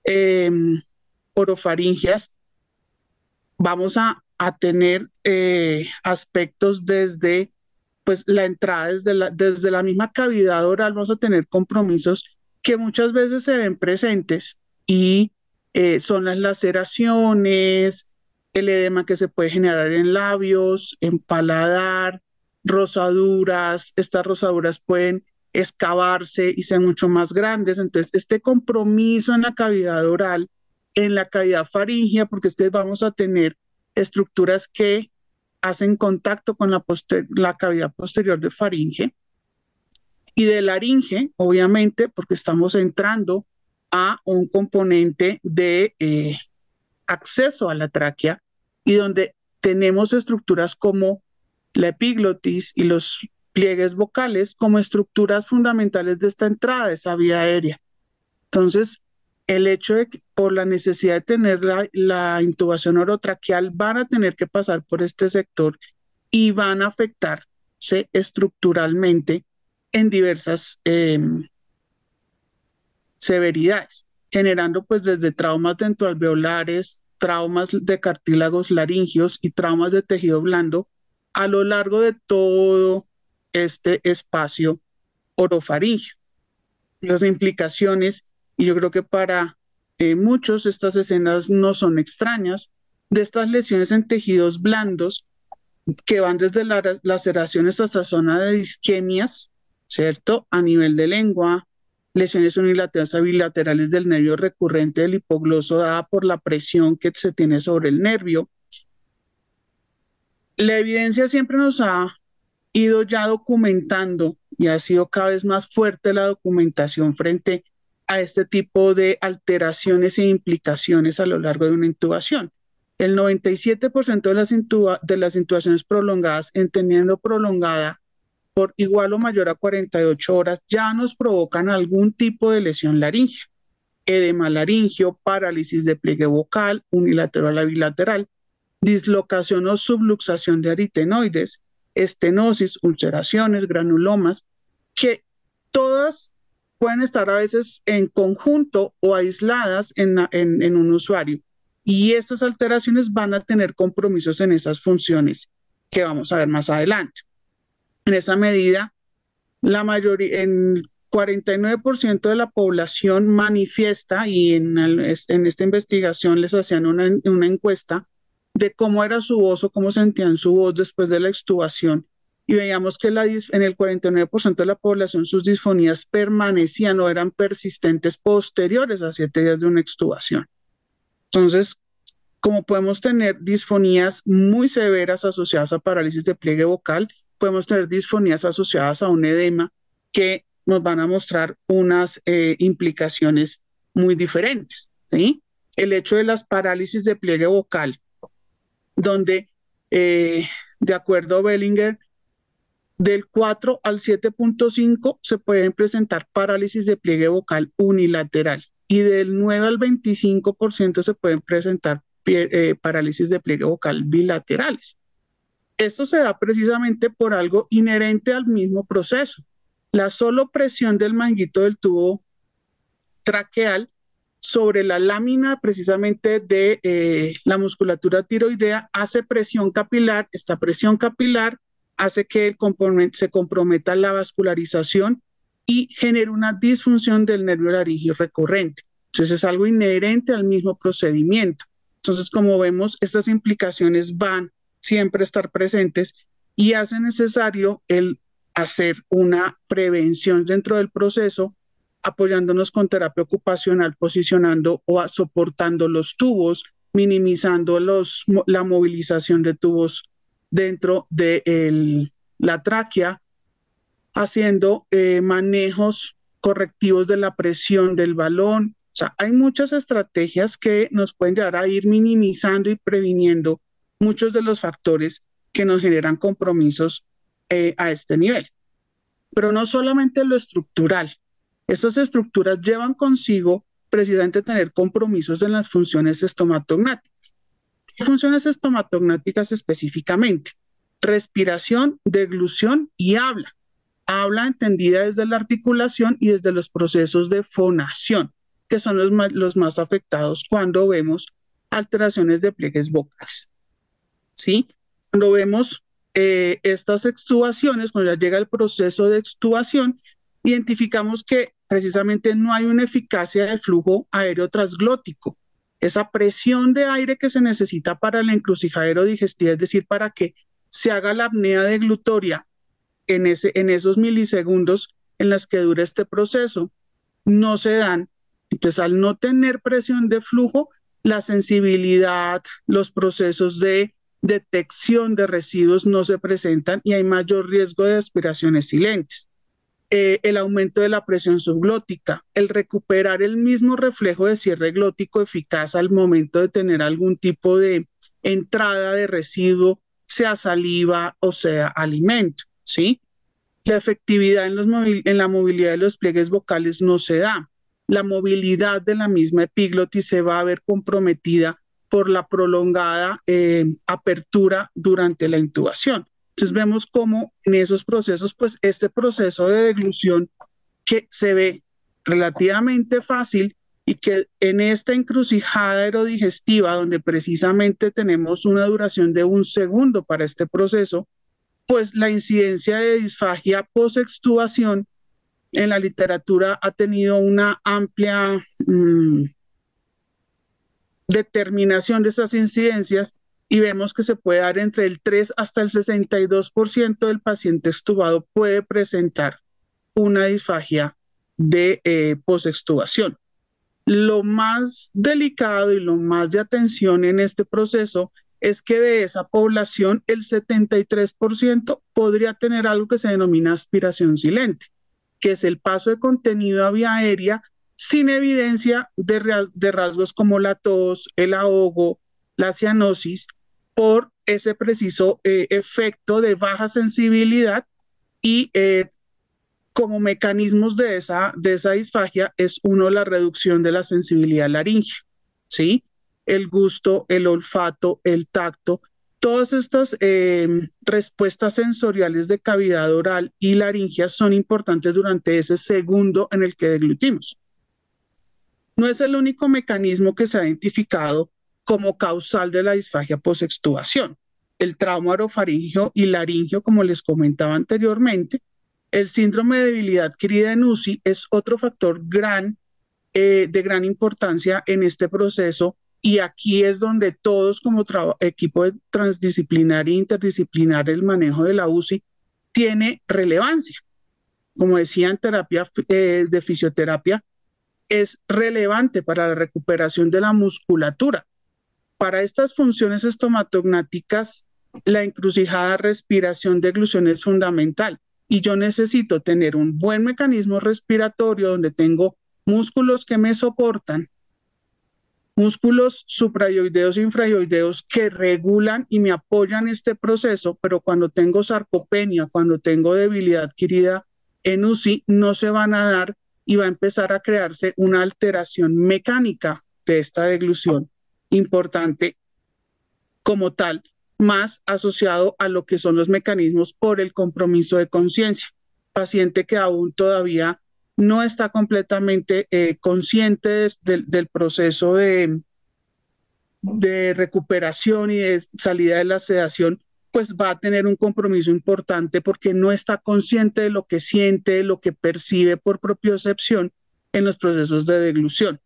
orofaringias vamos a tener aspectos desde pues, la entrada, desde la misma cavidad oral, vamos a tener compromisos que muchas veces se ven presentes y son las laceraciones, el edema que se puede generar en labios, en paladar, rosaduras. Estas rosaduras pueden excavarse y ser mucho más grandes. Entonces, este compromiso en la cavidad oral, en la cavidad faríngea, porque es que vamos a tener estructuras que hacen contacto con la cavidad posterior de faringe y de laringe, obviamente, porque estamos entrando a un componente de acceso a la tráquea y donde tenemos estructuras como la epiglotis y los pliegues vocales como estructuras fundamentales de esta entrada de esa vía aérea. Entonces, el hecho de que por la necesidad de tener la intubación orotraqueal van a tener que pasar por este sector y van a afectarse estructuralmente en diversas severidades, generando pues desde traumas dentoalveolares, traumas de cartílagos laringios y traumas de tejido blando a lo largo de todo este espacio orofaringio. Las implicaciones, y yo creo que para muchos estas escenas no son extrañas, de estas lesiones en tejidos blandos que van desde las laceraciones hasta zona de isquemias, ¿cierto? A nivel de lengua, lesiones unilaterales o bilaterales del nervio recurrente del hipogloso dada por la presión que se tiene sobre el nervio. La evidencia siempre nos ha ido ya documentando y ha sido cada vez más fuerte la documentación frente a este tipo de alteraciones e implicaciones a lo largo de una intubación. El 97% de las intubaciones prolongadas, entendiendo prolongada por igual o mayor a 48 horas, ya nos provocan algún tipo de lesión laringea, edema laringio, parálisis de pliegue vocal, unilateral a bilateral, dislocación o subluxación de aritenoides, estenosis, ulceraciones, granulomas, que todas pueden estar a veces en conjunto o aisladas en un usuario. Y estas alteraciones van a tener compromisos en esas funciones que vamos a ver más adelante. En esa medida, la mayoría, en 49% de la población manifiesta, y en esta investigación les hacían una encuesta de cómo era su voz o cómo sentían su voz después de la extubación, y veíamos que en el 49% de la población sus disfonías permanecían o eran persistentes posteriores a 7 días de una extubación. Entonces, como podemos tener disfonías muy severas asociadas a parálisis de pliegue vocal, podemos tener disfonías asociadas a un edema que nos van a mostrar unas implicaciones muy diferentes, ¿sí? El hecho de las parálisis de pliegue vocal, donde, de acuerdo a Bellinger, del 4 al 7.5 se pueden presentar parálisis de pliegue vocal unilateral y del 9 al 25% se pueden presentar parálisis de pliegue vocal bilaterales. Esto se da precisamente por algo inherente al mismo proceso. La sola presión del manguito del tubo traqueal sobre la lámina precisamente de la musculatura tiroidea hace presión capilar. Esta presión capilar hace que se comprometa la vascularización y genere una disfunción del nervio laringio recurrente. Entonces es algo inherente al mismo procedimiento. Entonces, como vemos, estas implicaciones van siempre a estar presentes y hace necesario el hacer una prevención dentro del proceso, apoyándonos con terapia ocupacional, posicionando o soportando los tubos, minimizando la movilización de tubos dentro de la tráquea, haciendo manejos correctivos de la presión del balón. O sea, hay muchas estrategias que nos pueden llevar a ir minimizando y previniendo muchos de los factores que nos generan compromisos a este nivel. Pero no solamente lo estructural. Estas estructuras llevan consigo precisamente tener compromisos en las funciones estomatognáticas. ¿Qué funciones estomatognáticas específicamente? Respiración, deglución y habla. Habla entendida desde la articulación y desde los procesos de fonación, que son los más afectados cuando vemos alteraciones de pliegues vocales. ¿Sí? Cuando vemos estas extubaciones, cuando ya llega el proceso de extubación, identificamos que precisamente no hay una eficacia del flujo aéreo transglótico. Esa presión de aire que se necesita para la encrucijada aerodigestiva, es decir, para que se haga la apnea deglutoria en esos milisegundos en las que dura este proceso, no se dan. Entonces, al no tener presión de flujo, la sensibilidad, los procesos de detección de residuos no se presentan y hay mayor riesgo de aspiraciones silentes. El aumento de la presión subglótica, el recuperar el mismo reflejo de cierre glótico eficaz al momento de tener algún tipo de entrada de residuo, sea saliva o sea alimento, ¿sí? La efectividad en la movilidad de los pliegues vocales no se da. La movilidad de la misma epiglotis se va a ver comprometida por la prolongada apertura durante la intubación. Entonces vemos cómo en esos procesos, pues este proceso de deglución que se ve relativamente fácil y que en esta encrucijada aerodigestiva, donde precisamente tenemos una duración de 1 segundo para este proceso, pues la incidencia de disfagia post-extubación en la literatura ha tenido una amplia determinación de esas incidencias y vemos que se puede dar entre el 3 hasta el 62% del paciente extubado puede presentar una disfagia de post-extubación. Lo más delicado y lo más de atención en este proceso es que de esa población el 73% podría tener algo que se denomina aspiración silente, que es el paso de contenido a vía aérea sin evidencia de rasgos como la tos, el ahogo, la cianosis, por ese preciso efecto de baja sensibilidad y como mecanismos de esa disfagia es uno la reducción de la sensibilidad laringea, ¿sí? El gusto, el olfato, el tacto, todas estas respuestas sensoriales de cavidad oral y laringea son importantes durante ese segundo en el que deglutimos. No es el único mecanismo que se ha identificado como causal de la disfagia posextubación. El trauma orofaringeo y laringeo, como les comentaba anteriormente, el síndrome de debilidad adquirida en UCI es otro factor de gran importancia en este proceso, y aquí es donde todos como equipo transdisciplinar e interdisciplinar el manejo de la UCI tiene relevancia. Como decía, en terapia de fisioterapia es relevante para la recuperación de la musculatura. Para estas funciones estomatognáticas, la encrucijada respiración-deglución es fundamental. Y yo necesito tener un buen mecanismo respiratorio donde tengo músculos que me soportan, músculos suprayoideos e infrayoideos que regulan y me apoyan este proceso, pero cuando tengo sarcopenia, cuando tengo debilidad adquirida en UCI, no se van a dar y va a empezar a crearse una alteración mecánica de esta deglución importante como tal, más asociado a lo que son los mecanismos por el compromiso de conciencia. Paciente que aún todavía no está completamente consciente del proceso de recuperación y de salida de la sedación, pues va a tener un compromiso importante porque no está consciente de lo que siente, de lo que percibe por propiocepción en los procesos de deglución.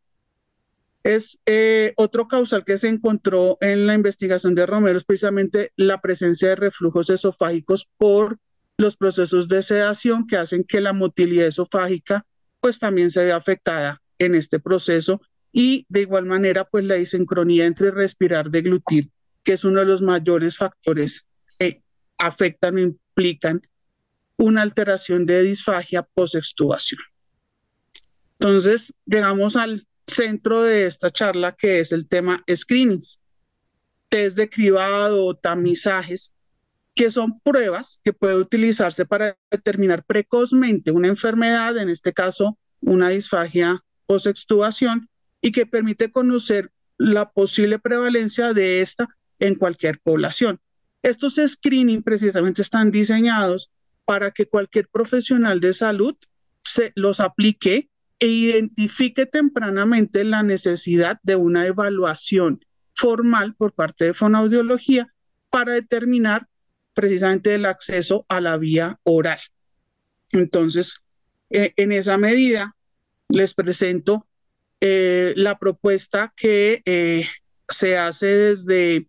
Es otro causal que se encontró en la investigación de Romero es precisamente la presencia de reflujos esofágicos por los procesos de sedación que hacen que la motilidad esofágica pues también se vea afectada en este proceso, y de igual manera pues la disincronía entre respirar, deglutir, que es uno de los mayores factores que afectan o implican una alteración de disfagia posextubación. Entonces llegamos al centro de esta charla, que es el tema screenings, test de cribado o tamizajes, que son pruebas que pueden utilizarse para determinar precozmente una enfermedad, en este caso una disfagia posextubación, y que permite conocer la posible prevalencia de esta en cualquier población. Estos screening precisamente están diseñados para que cualquier profesional de salud se los aplique e identifique tempranamente la necesidad de una evaluación formal por parte de fonoaudiología para determinar precisamente el acceso a la vía oral. Entonces, en esa medida, les presento la propuesta que se hace desde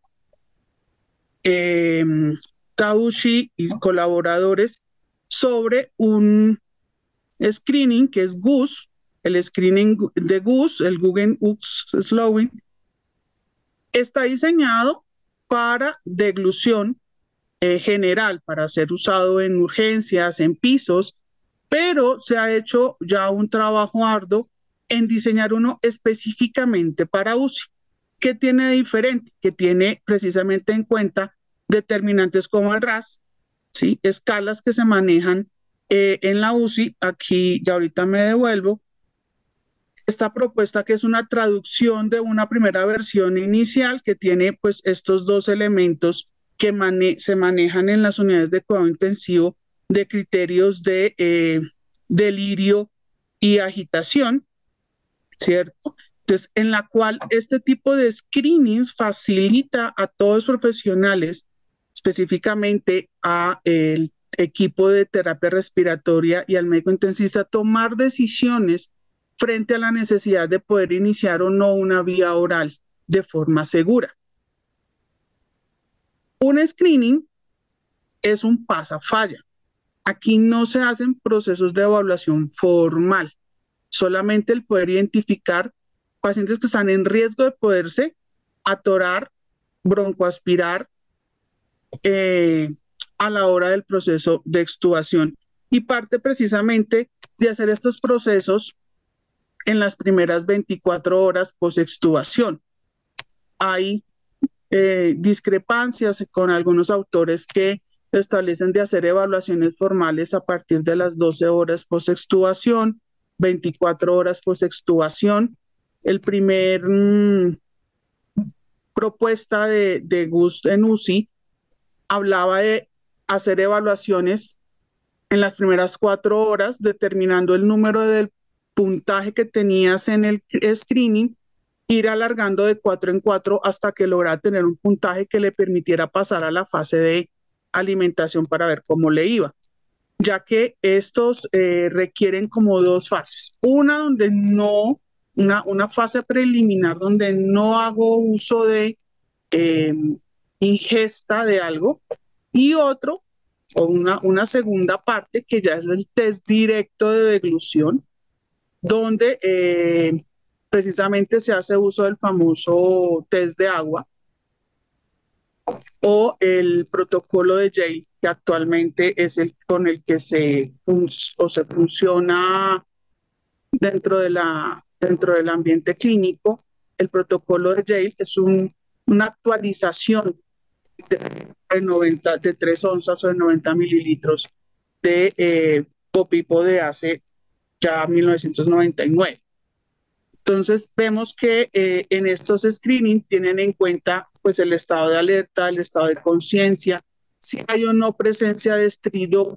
Taushi y colaboradores sobre un screening que es GUS, el screening de GUS, el Google UX Slowing, está diseñado para deglución general, para ser usado en urgencias, en pisos, pero se ha hecho ya un trabajo arduo en diseñar uno específicamente para UCI. ¿Qué tiene de diferente? Que tiene precisamente en cuenta determinantes como el RAS, ¿sí? Escalas que se manejan en la UCI. Aquí ya ahorita me devuelvo. Esta propuesta, que es una traducción de una primera versión inicial que tiene pues estos dos elementos que se manejan en las unidades de cuidado intensivo de criterios de delirio y agitación, ¿cierto? Entonces, en la cual este tipo de screenings facilita a todos los profesionales, específicamente a el equipo de terapia respiratoria y al médico intensivista, tomar decisiones frente a la necesidad de poder iniciar o no una vía oral de forma segura. Un screening es un pasafalla. Aquí no se hacen procesos de evaluación formal, solamente el poder identificar pacientes que están en riesgo de poderse atorar, broncoaspirar a la hora del proceso de extubación. Y parte precisamente de hacer estos procesos en las primeras 24 horas post-extubación. Hay discrepancias con algunos autores que establecen de hacer evaluaciones formales a partir de las 12 horas post-extubación, 24 horas post-extubación. El primer propuesta de Gus en UCI hablaba de hacer evaluaciones en las primeras 4 horas, determinando el número del puntaje que tenías en el screening, ir alargando de 4 en 4 hasta que lograra tener un puntaje que le permitiera pasar a la fase de alimentación para ver cómo le iba, ya que estos requieren como 2 fases. Una donde no, una fase preliminar donde no hago uso de ingesta de algo, y otro, o una segunda parte que ya es el test directo de deglución, donde precisamente se hace uso del famoso test de agua o el protocolo de Yale, que actualmente es el con el que se funciona dentro del ambiente clínico. El protocolo de Yale es una actualización de 3 onzas o de 90 mililitros de Popipo de hace ya 1999. Entonces vemos que en estos screening tienen en cuenta pues el estado de alerta, el estado de conciencia, si hay o no presencia de estridor,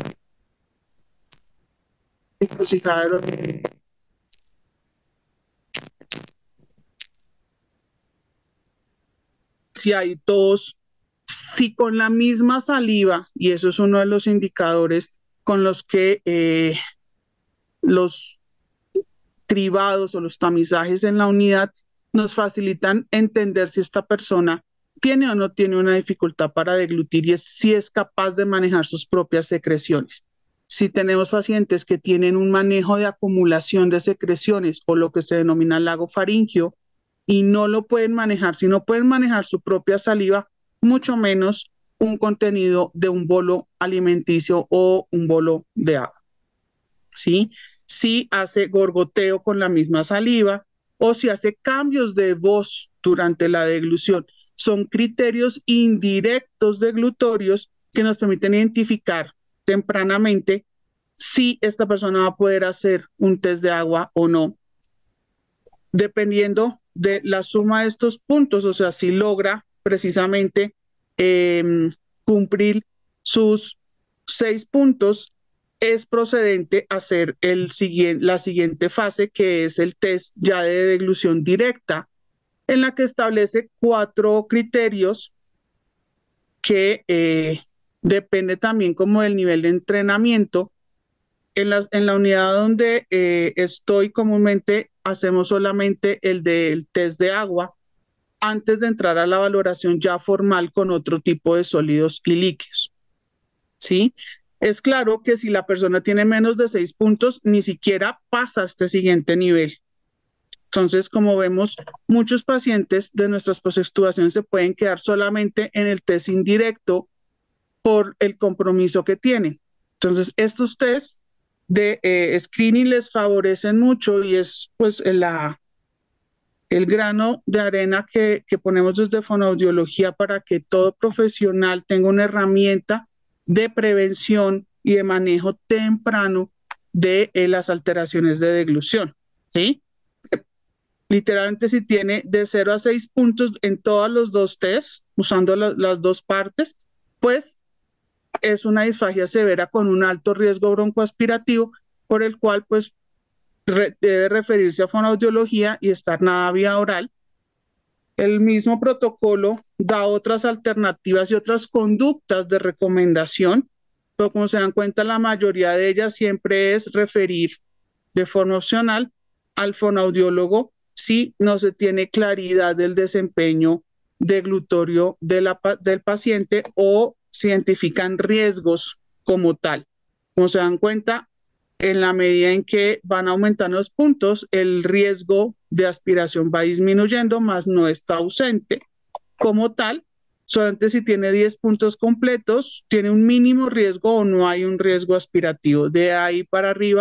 si hay tos, si con la misma saliva, y eso es uno de los indicadores con los que los cribados o los tamizajes en la unidad nos facilitan entender si esta persona tiene o no tiene una dificultad para deglutir y si es capaz de manejar sus propias secreciones. Si tenemos pacientes que tienen un manejo de acumulación de secreciones o lo que se denomina lago faríngeo y no lo pueden manejar, si no pueden manejar su propia saliva, mucho menos un contenido de un bolo alimenticio o un bolo de agua. ¿Sí? Si hace gorgoteo con la misma saliva o si hace cambios de voz durante la deglución. Son criterios indirectos deglutorios que nos permiten identificar tempranamente si esta persona va a poder hacer un test de agua o no, dependiendo de la suma de estos puntos, o sea, si logra precisamente cumplir sus 6 puntos, es procedente hacer la siguiente fase, que es el test ya de deglución directa, en la que establece 4 criterios que depende también como del nivel de entrenamiento. En la unidad donde estoy comúnmente hacemos solamente el del test de agua antes de entrar a la valoración ya formal con otro tipo de sólidos y líquidos. ¿Sí? Es claro que si la persona tiene menos de 6 puntos, ni siquiera pasa a este siguiente nivel. Entonces, como vemos, muchos pacientes de nuestras post-extubaciones se pueden quedar solamente en el test indirecto por el compromiso que tienen. Entonces, estos tests de screening les favorecen mucho y es pues el grano de arena que ponemos desde fonoaudiología para que todo profesional tenga una herramienta de prevención y de manejo temprano de las alteraciones de deglución, ¿sí? Literalmente si tiene de 0 a 6 puntos en todos los 2 tests, usando las 2 partes, pues es una disfagia severa con un alto riesgo broncoaspirativo, por el cual pues debe referirse a fonoaudiología y estar nada vía oral. El mismo protocolo da otras alternativas y otras conductas de recomendación, pero como se dan cuenta, la mayoría de ellas siempre es referir de forma opcional al fonoaudiólogo si no se tiene claridad del desempeño deglutorio del paciente o se identifican riesgos como tal. Como se dan cuenta, en la medida en que van aumentando los puntos, el riesgo de aspiración va disminuyendo, más no está ausente. Como tal, solamente si tiene 10 puntos completos, tiene un mínimo riesgo o no hay un riesgo aspirativo. De ahí para arriba,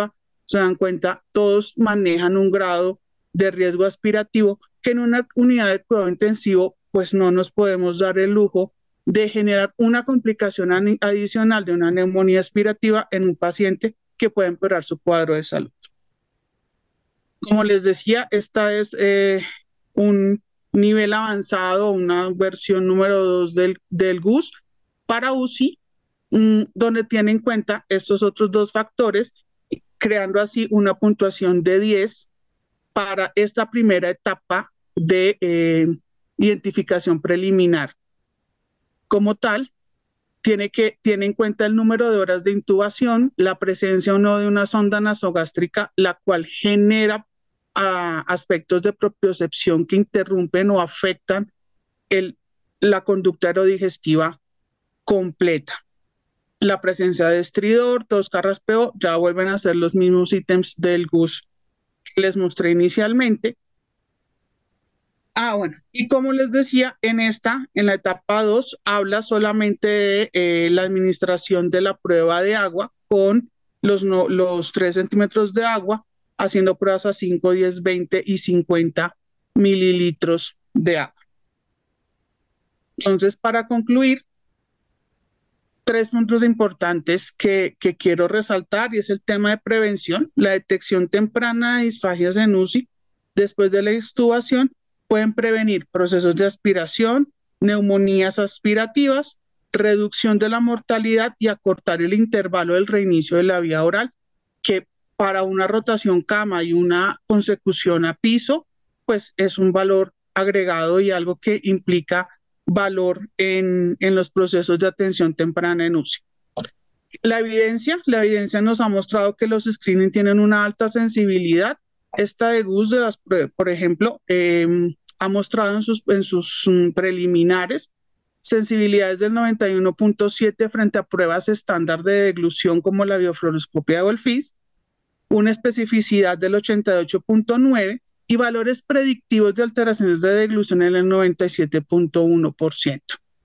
se dan cuenta, todos manejan un grado de riesgo aspirativo que en una unidad de cuidado intensivo pues no nos podemos dar el lujo de generar una complicación adicional de una neumonía aspirativa en un paciente que puede empeorar su cuadro de salud. Como les decía, esta es un nivel avanzado, una versión número 2 del GUS para UCI, donde tiene en cuenta estos otros dos factores, creando así una puntuación de 10 para esta primera etapa de identificación preliminar. Como tal, tiene en cuenta el número de horas de intubación, la presencia o no de una sonda nasogástrica, la cual genera aspectos de propiocepción que interrumpen o afectan la conducta aerodigestiva completa. La presencia de estridor, tos, carraspeo, ya vuelven a ser los mismos ítems del GUS que les mostré inicialmente. Bueno, y como les decía, en la etapa 2, habla solamente de la administración de la prueba de agua con los 3 centímetros de agua, haciendo pruebas a 5, 10, 20 y 50 mililitros de agua. Entonces, para concluir, 3 puntos importantes que quiero resaltar, y es el tema de prevención, la detección temprana de disfagias en UCI después de la extubación pueden prevenir procesos de aspiración, neumonías aspirativas, reducción de la mortalidad y acortar el intervalo del reinicio de la vía oral, que para una rotación cama y una consecución a piso, pues es un valor agregado y algo que implica valor en los procesos de atención temprana en UCI. La evidencia nos ha mostrado que los screening tienen una alta sensibilidad. Esta de GUS, por ejemplo, ha mostrado en sus preliminares sensibilidades del 91.7 frente a pruebas estándar de deglución como la biofluoroscopia o el FIS, una especificidad del 88.9 y valores predictivos de alteraciones de deglución en el 97.1%.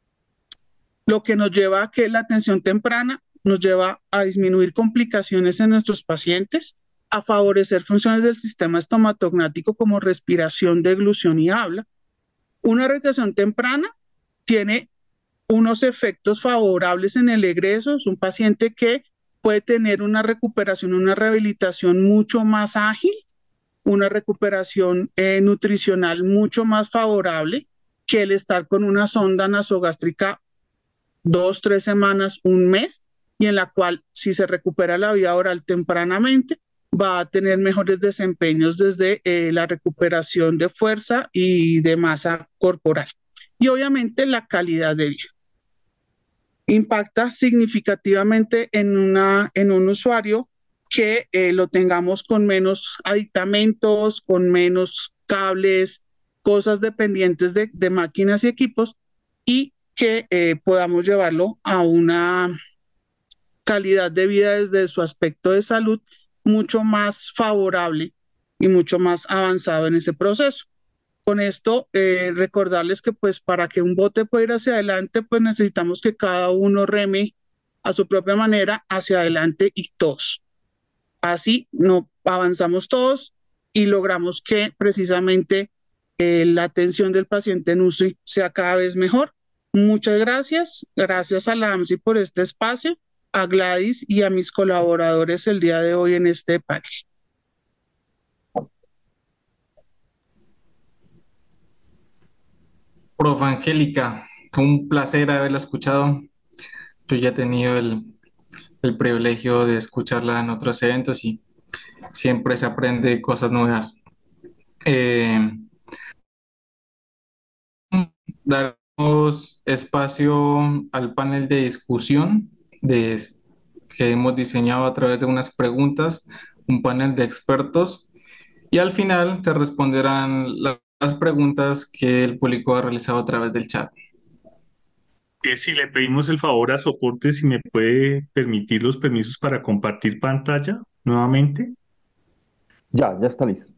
Lo que nos lleva a que la atención temprana nos lleva a disminuir complicaciones en nuestros pacientes, a favorecer funciones del sistema estomatognático como respiración, deglución y habla. Una retención temprana tiene unos efectos favorables en el egreso. Es un paciente que puede tener una recuperación, una rehabilitación mucho más ágil, una recuperación nutricional mucho más favorable que el estar con una sonda nasogástrica 2, 3 semanas, un mes, y en la cual si se recupera la vía oral tempranamente, va a tener mejores desempeños desde la recuperación de fuerza y de masa corporal. Y obviamente la calidad de vida. Impacta significativamente en un usuario que lo tengamos con menos aditamentos, con menos cables, cosas dependientes de máquinas y equipos, y que podamos llevarlo a una calidad de vida desde su aspecto de salud mucho más favorable y mucho más avanzado en ese proceso. Con esto, recordarles que pues para que un bote pueda ir hacia adelante, pues necesitamos que cada uno reme a su propia manera hacia adelante y todos. Así no avanzamos todos y logramos que precisamente la atención del paciente en UCI sea cada vez mejor. Muchas gracias. Gracias a la AMSI por este espacio, a Gladys y a mis colaboradores el día de hoy en este panel.
Prof. Angélica, un placer haberla escuchado. Yo ya he tenido el privilegio de escucharla en otros eventos y siempre se aprende cosas nuevas. Daremos espacio al panel de discusión que hemos diseñado a través de unas preguntas, un panel de expertos, y al final se responderán las preguntas que el público ha realizado a través del chat.
Si le pedimos el favor a soporte, si me puede permitir los permisos para compartir pantalla nuevamente.
Ya está listo.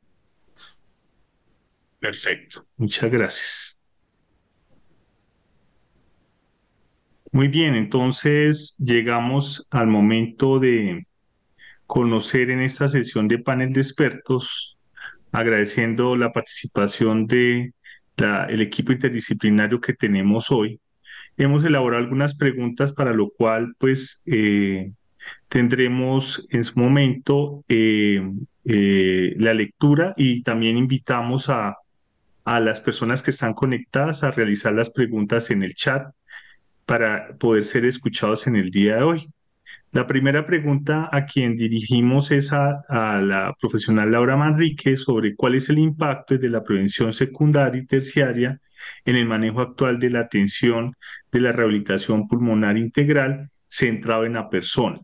Perfecto, muchas gracias. Muy bien, entonces llegamos al momento de conocer en esta sesión de panel de expertos, agradeciendo la participación de el equipo interdisciplinario que tenemos hoy. Hemos elaborado algunas preguntas para lo cual pues tendremos en su momento la lectura y también invitamos a las personas que están conectadas a realizar las preguntas en el chat para poder ser escuchados en el día de hoy. La primera pregunta a quien dirigimos es a la profesional Laura Manrique sobre cuál es el impacto de la prevención secundaria y terciaria en el manejo actual de la atención de la rehabilitación pulmonar integral centrado en la persona.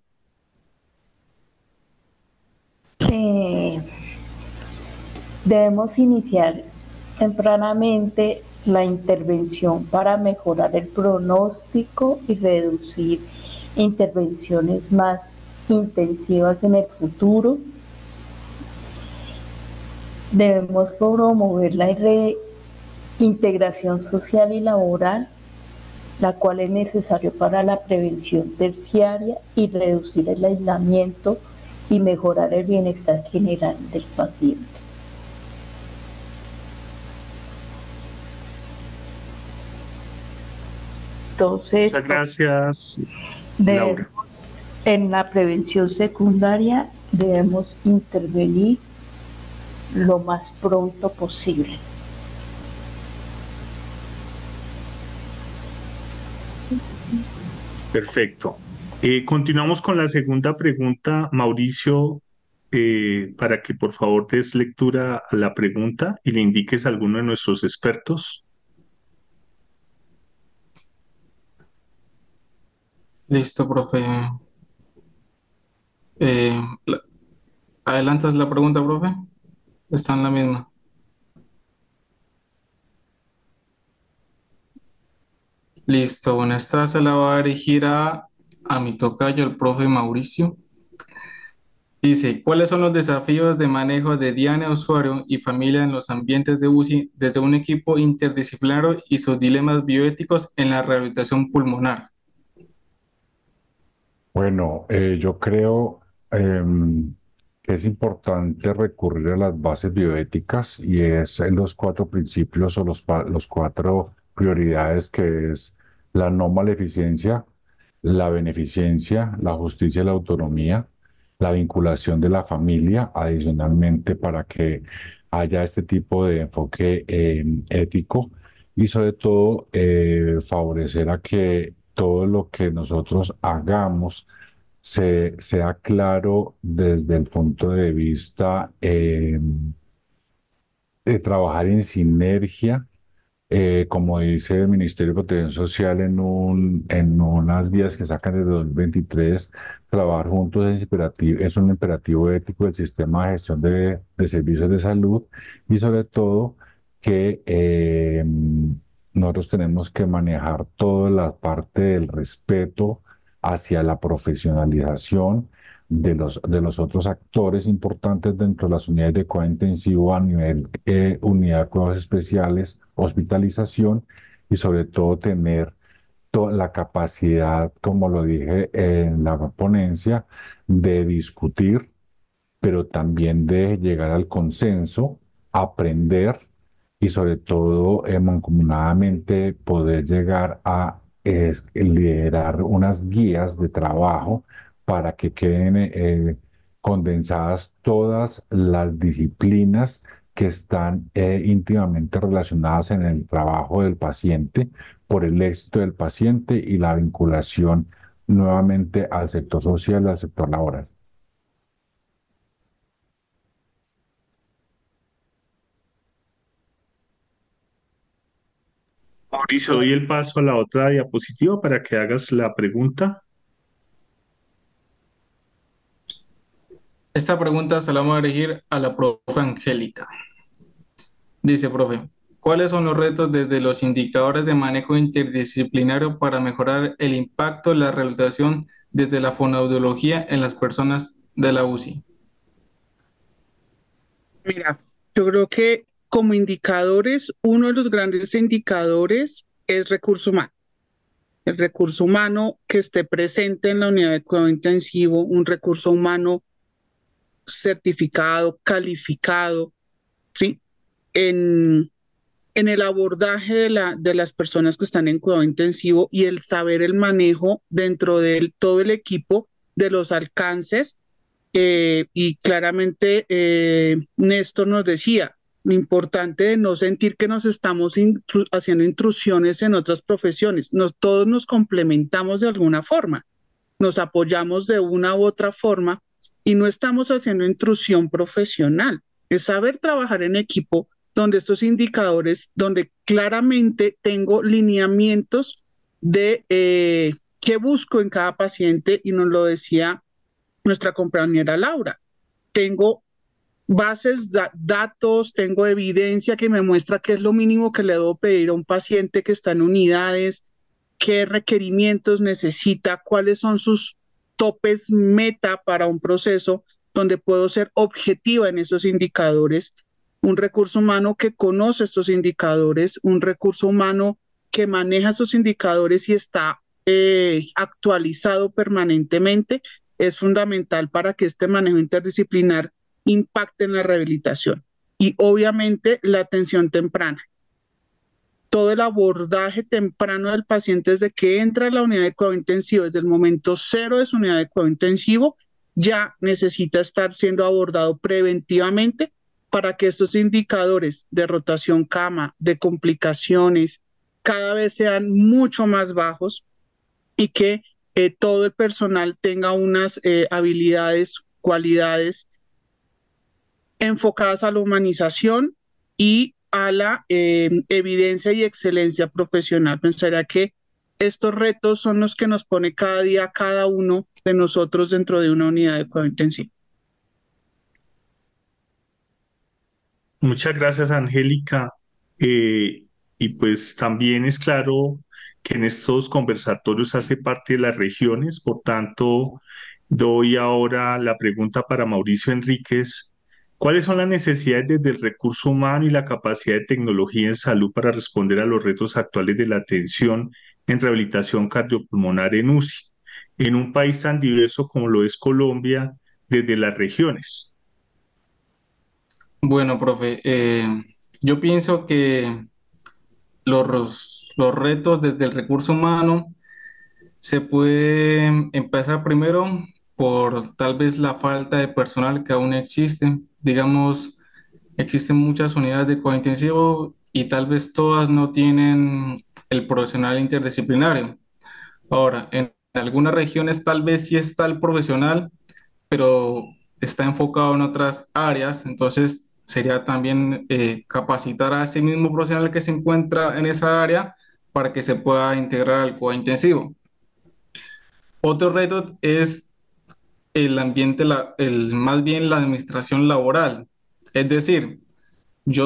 Debemos iniciar tempranamente la intervención para mejorar el pronóstico y reducir intervenciones más intensivas en el futuro. Debemos promover la integración social y laboral, la cual es necesario para la prevención terciaria y reducir el aislamiento y mejorar el bienestar general del paciente. Entonces,
muchas gracias, Laura.
En la prevención secundaria debemos intervenir lo más pronto posible.
Perfecto. Continuamos con la segunda pregunta, Mauricio, para que por favor des lectura a la pregunta y le indiques a alguno de nuestros expertos.
Listo, profe. ¿Adelantas la pregunta, profe? Está en la misma. Listo, bueno, esta se la va a dirigir a mi tocayo, el profe Mauricio. Dice, ¿cuáles son los desafíos de manejo de diana usuario y familia en los ambientes de UCI desde un equipo interdisciplinario y sus dilemas bioéticos en la rehabilitación pulmonar?
Bueno, yo creo que es importante recurrir a las bases bioéticas y es en los cuatro principios o los cuatro prioridades que es la no maleficencia, la beneficencia, la justicia y la autonomía, la vinculación de la familia, adicionalmente para que haya este tipo de enfoque ético y sobre todo favorecer a que todo lo que nosotros hagamos sea claro desde el punto de vista de trabajar en sinergia, como dice el Ministerio de Protección Social en unas guías que sacan desde 2023, trabajar juntos es un imperativo ético del sistema de gestión de servicios de salud y sobre todo que nosotros tenemos que manejar toda la parte del respeto hacia la profesionalización de los otros actores importantes dentro de las unidades de cuidado intensivo a nivel unidad de cuidados especiales, hospitalización y sobre todo tener la capacidad, como lo dije en la ponencia, de discutir, pero también de llegar al consenso, aprender y sobre todo mancomunadamente poder llegar a liderar unas guías de trabajo para que queden condensadas todas las disciplinas que están íntimamente relacionadas en el trabajo del paciente por el éxito del paciente y la vinculación nuevamente al sector social y al sector laboral.
Mauricio, doy el paso a la otra diapositiva para que hagas la pregunta.
Esta pregunta se la vamos a dirigir a la profe Angélica. Dice, profe, ¿cuáles son los retos desde los indicadores de manejo interdisciplinario para mejorar el impacto de la rehabilitación desde la fonoaudiología en las personas de la UCI?
Mira, yo creo que como indicadores, uno de los grandes indicadores es recurso humano. El recurso humano que esté presente en la unidad de cuidado intensivo, un recurso humano certificado, calificado, ¿sí? En, en el abordaje de las personas que están en cuidado intensivo y el saber el manejo dentro de todo el equipo de los alcances. Y claramente Néstor nos decía, lo importante de no sentir que nos estamos haciendo intrusiones en otras profesiones. Todos nos complementamos de alguna forma, nos apoyamos de una u otra forma y no estamos haciendo intrusión profesional. Es saber trabajar en equipo donde estos indicadores, donde claramente tengo lineamientos de qué busco en cada paciente, y nos lo decía nuestra compañera Laura. Tengo bases, datos, tengo evidencia que me muestra qué es lo mínimo que le debo pedir a un paciente que está en unidades, qué requerimientos necesita, cuáles son sus topes meta para un proceso donde puedo ser objetiva en esos indicadores, un recurso humano que conoce estos indicadores, un recurso humano que maneja esos indicadores y está actualizado permanentemente, es fundamental para que este manejo interdisciplinar impacte en la rehabilitación. Y obviamente la atención temprana. Todo el abordaje temprano del paciente desde que entra a la unidad de cuidado intensivo, desde el momento cero de su unidad de cuidado intensivo, ya necesita estar siendo abordado preventivamente para que estos indicadores de rotación cama, de complicaciones, cada vez sean mucho más bajos y que todo el personal tenga unas habilidades, cualidades enfocadas a la humanización y a la evidencia y excelencia profesional. Pensaría que estos retos son los que nos pone cada día cada uno de nosotros dentro de una unidad de cuidado intensivo.
Muchas gracias, Angélica. Y pues también es claro que en estos conversatorios hace parte de las regiones, por tanto, doy ahora la pregunta para Mauricio Enríquez. ¿Cuáles son las necesidades desde el recurso humano y la capacidad de tecnología en salud para responder a los retos actuales de la atención en rehabilitación cardiopulmonar en UCI, en un país tan diverso como lo es Colombia, desde las regiones?
Bueno, profe, yo pienso que los retos desde el recurso humano se puede empezar primero por tal vez la falta de personal que aún existe. Digamos, existen muchas unidades de cuidado intensivo y tal vez todas no tienen el profesional interdisciplinario. Ahora, en algunas regiones tal vez sí está el profesional, pero está enfocado en otras áreas, entonces sería también capacitar a ese mismo profesional que se encuentra en esa área para que se pueda integrar al cuidado intensivo. Otro reto es el ambiente, más bien la administración laboral. Es decir, yo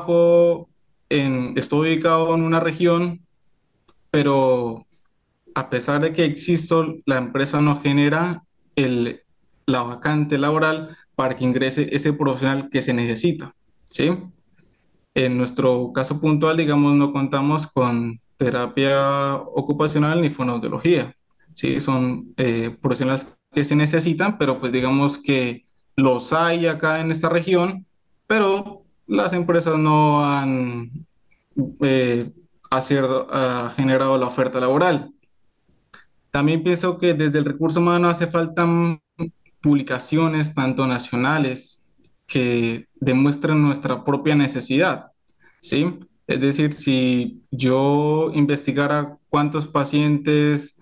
estoy ubicado en una región, pero a pesar de que existo, la empresa no genera la vacante laboral para que ingrese ese profesional que se necesita, ¿sí? En nuestro caso puntual, digamos, no contamos con terapia ocupacional ni fonoaudiología, ¿sí? Son profesionales que se necesitan, pero pues digamos que los hay acá en esta región, pero las empresas no han eh, generado la oferta laboral. También pienso que desde el recurso humano hace falta publicaciones, tanto nacionales, que demuestren nuestra propia necesidad, ¿sí? Es decir, si yo investigara cuántos pacientes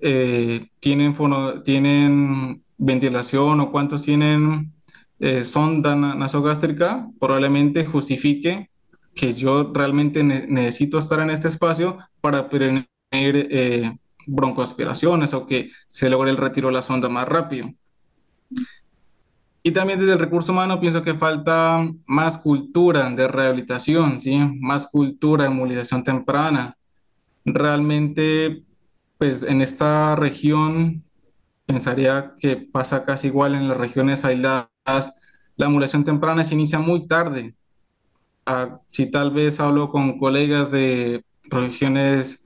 tienen ventilación o cuántos tienen sonda nasogástrica, probablemente justifique que yo realmente necesito estar en este espacio para prevenir broncoaspiraciones o que se logre el retiro de la sonda más rápido. Y también desde el recurso humano pienso que falta más cultura de rehabilitación, ¿sí? Más cultura de movilización temprana. Realmente, pues en esta región, pensaría que pasa casi igual en las regiones aisladas. La movilización temprana se inicia muy tarde. Si tal vez hablo con colegas de regiones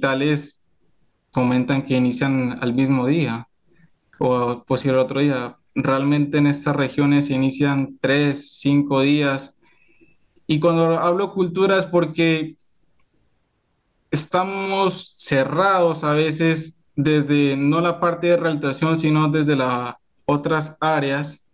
capitales, comentan que inician al mismo día o posible el otro día. realmente en estas regiones se inician 3, 5 días. Y cuando hablo cultura es porque estamos cerrados a veces desde no la parte de rehabilitación, sino desde las otras áreas,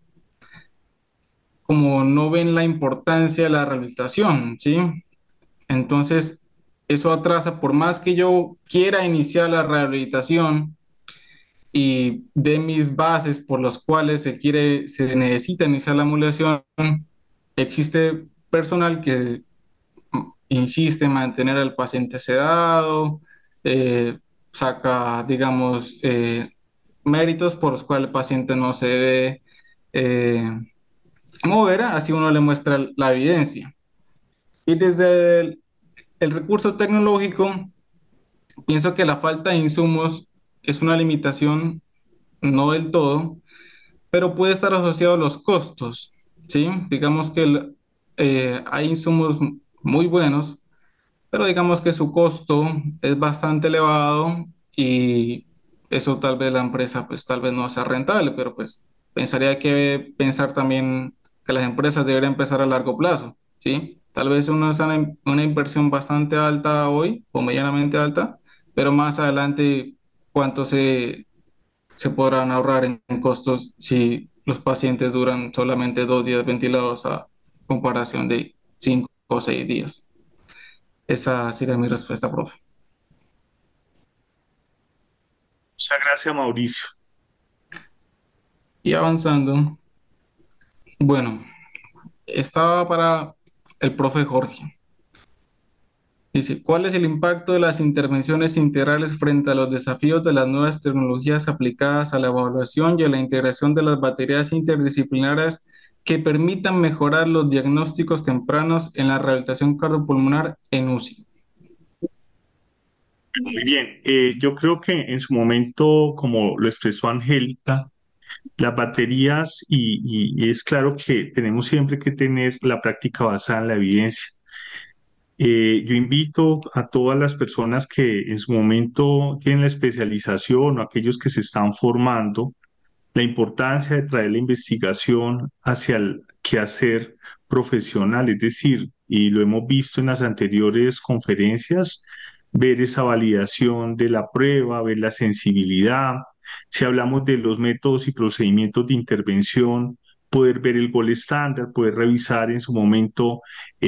como no ven la importancia de la rehabilitación, ¿sí? Entonces, eso atrasa, por más que yo quiera iniciar la rehabilitación y de mis bases por las cuales se necesita iniciar la ampliación, existe personal que insiste en mantener al paciente sedado, eh, saca, digamos, méritos por los cuales el paciente no se debe eh, mover, así uno le muestra la evidencia. Y desde el recurso tecnológico, pienso que la falta de insumos es una limitación, no del todo, pero puede estar asociado a los costos, ¿sí? Digamos que hay insumos muy buenos, pero digamos que su costo es bastante elevado y eso tal vez la empresa pues tal vez no sea rentable, pero pues pensaría que pensar también que las empresas deberían empezar a largo plazo, ¿sí? Tal vez una inversión bastante alta hoy o medianamente alta, pero más adelante cuánto se podrán ahorrar en costos si los pacientes duran solamente 2 días ventilados a comparación de 5 o 6 días. Esa sería mi respuesta, profe.
Muchas gracias, Mauricio.
Y avanzando, bueno, estaba para el profe Jorge. Dice, ¿cuál es el impacto de las intervenciones integrales frente a los desafíos de las nuevas tecnologías aplicadas a la evaluación y a la integración de las baterías interdisciplinarias que permitan mejorar los diagnósticos tempranos en la rehabilitación cardiopulmonar en UCI?
Muy bien, yo creo que en su momento, como lo expresó Angélica, las baterías, y es claro que tenemos siempre que tener la práctica basada en la evidencia. Yo invito a todas las personas que en su momento tienen la especialización o aquellos que se están formando, la importancia de traer la investigación hacia el quehacer profesional, es decir, y lo hemos visto en las anteriores conferencias, ver esa validación de la prueba, ver la sensibilidad. Si hablamos de los métodos y procedimientos de intervención, poder ver el gol estándar, poder revisar en su momento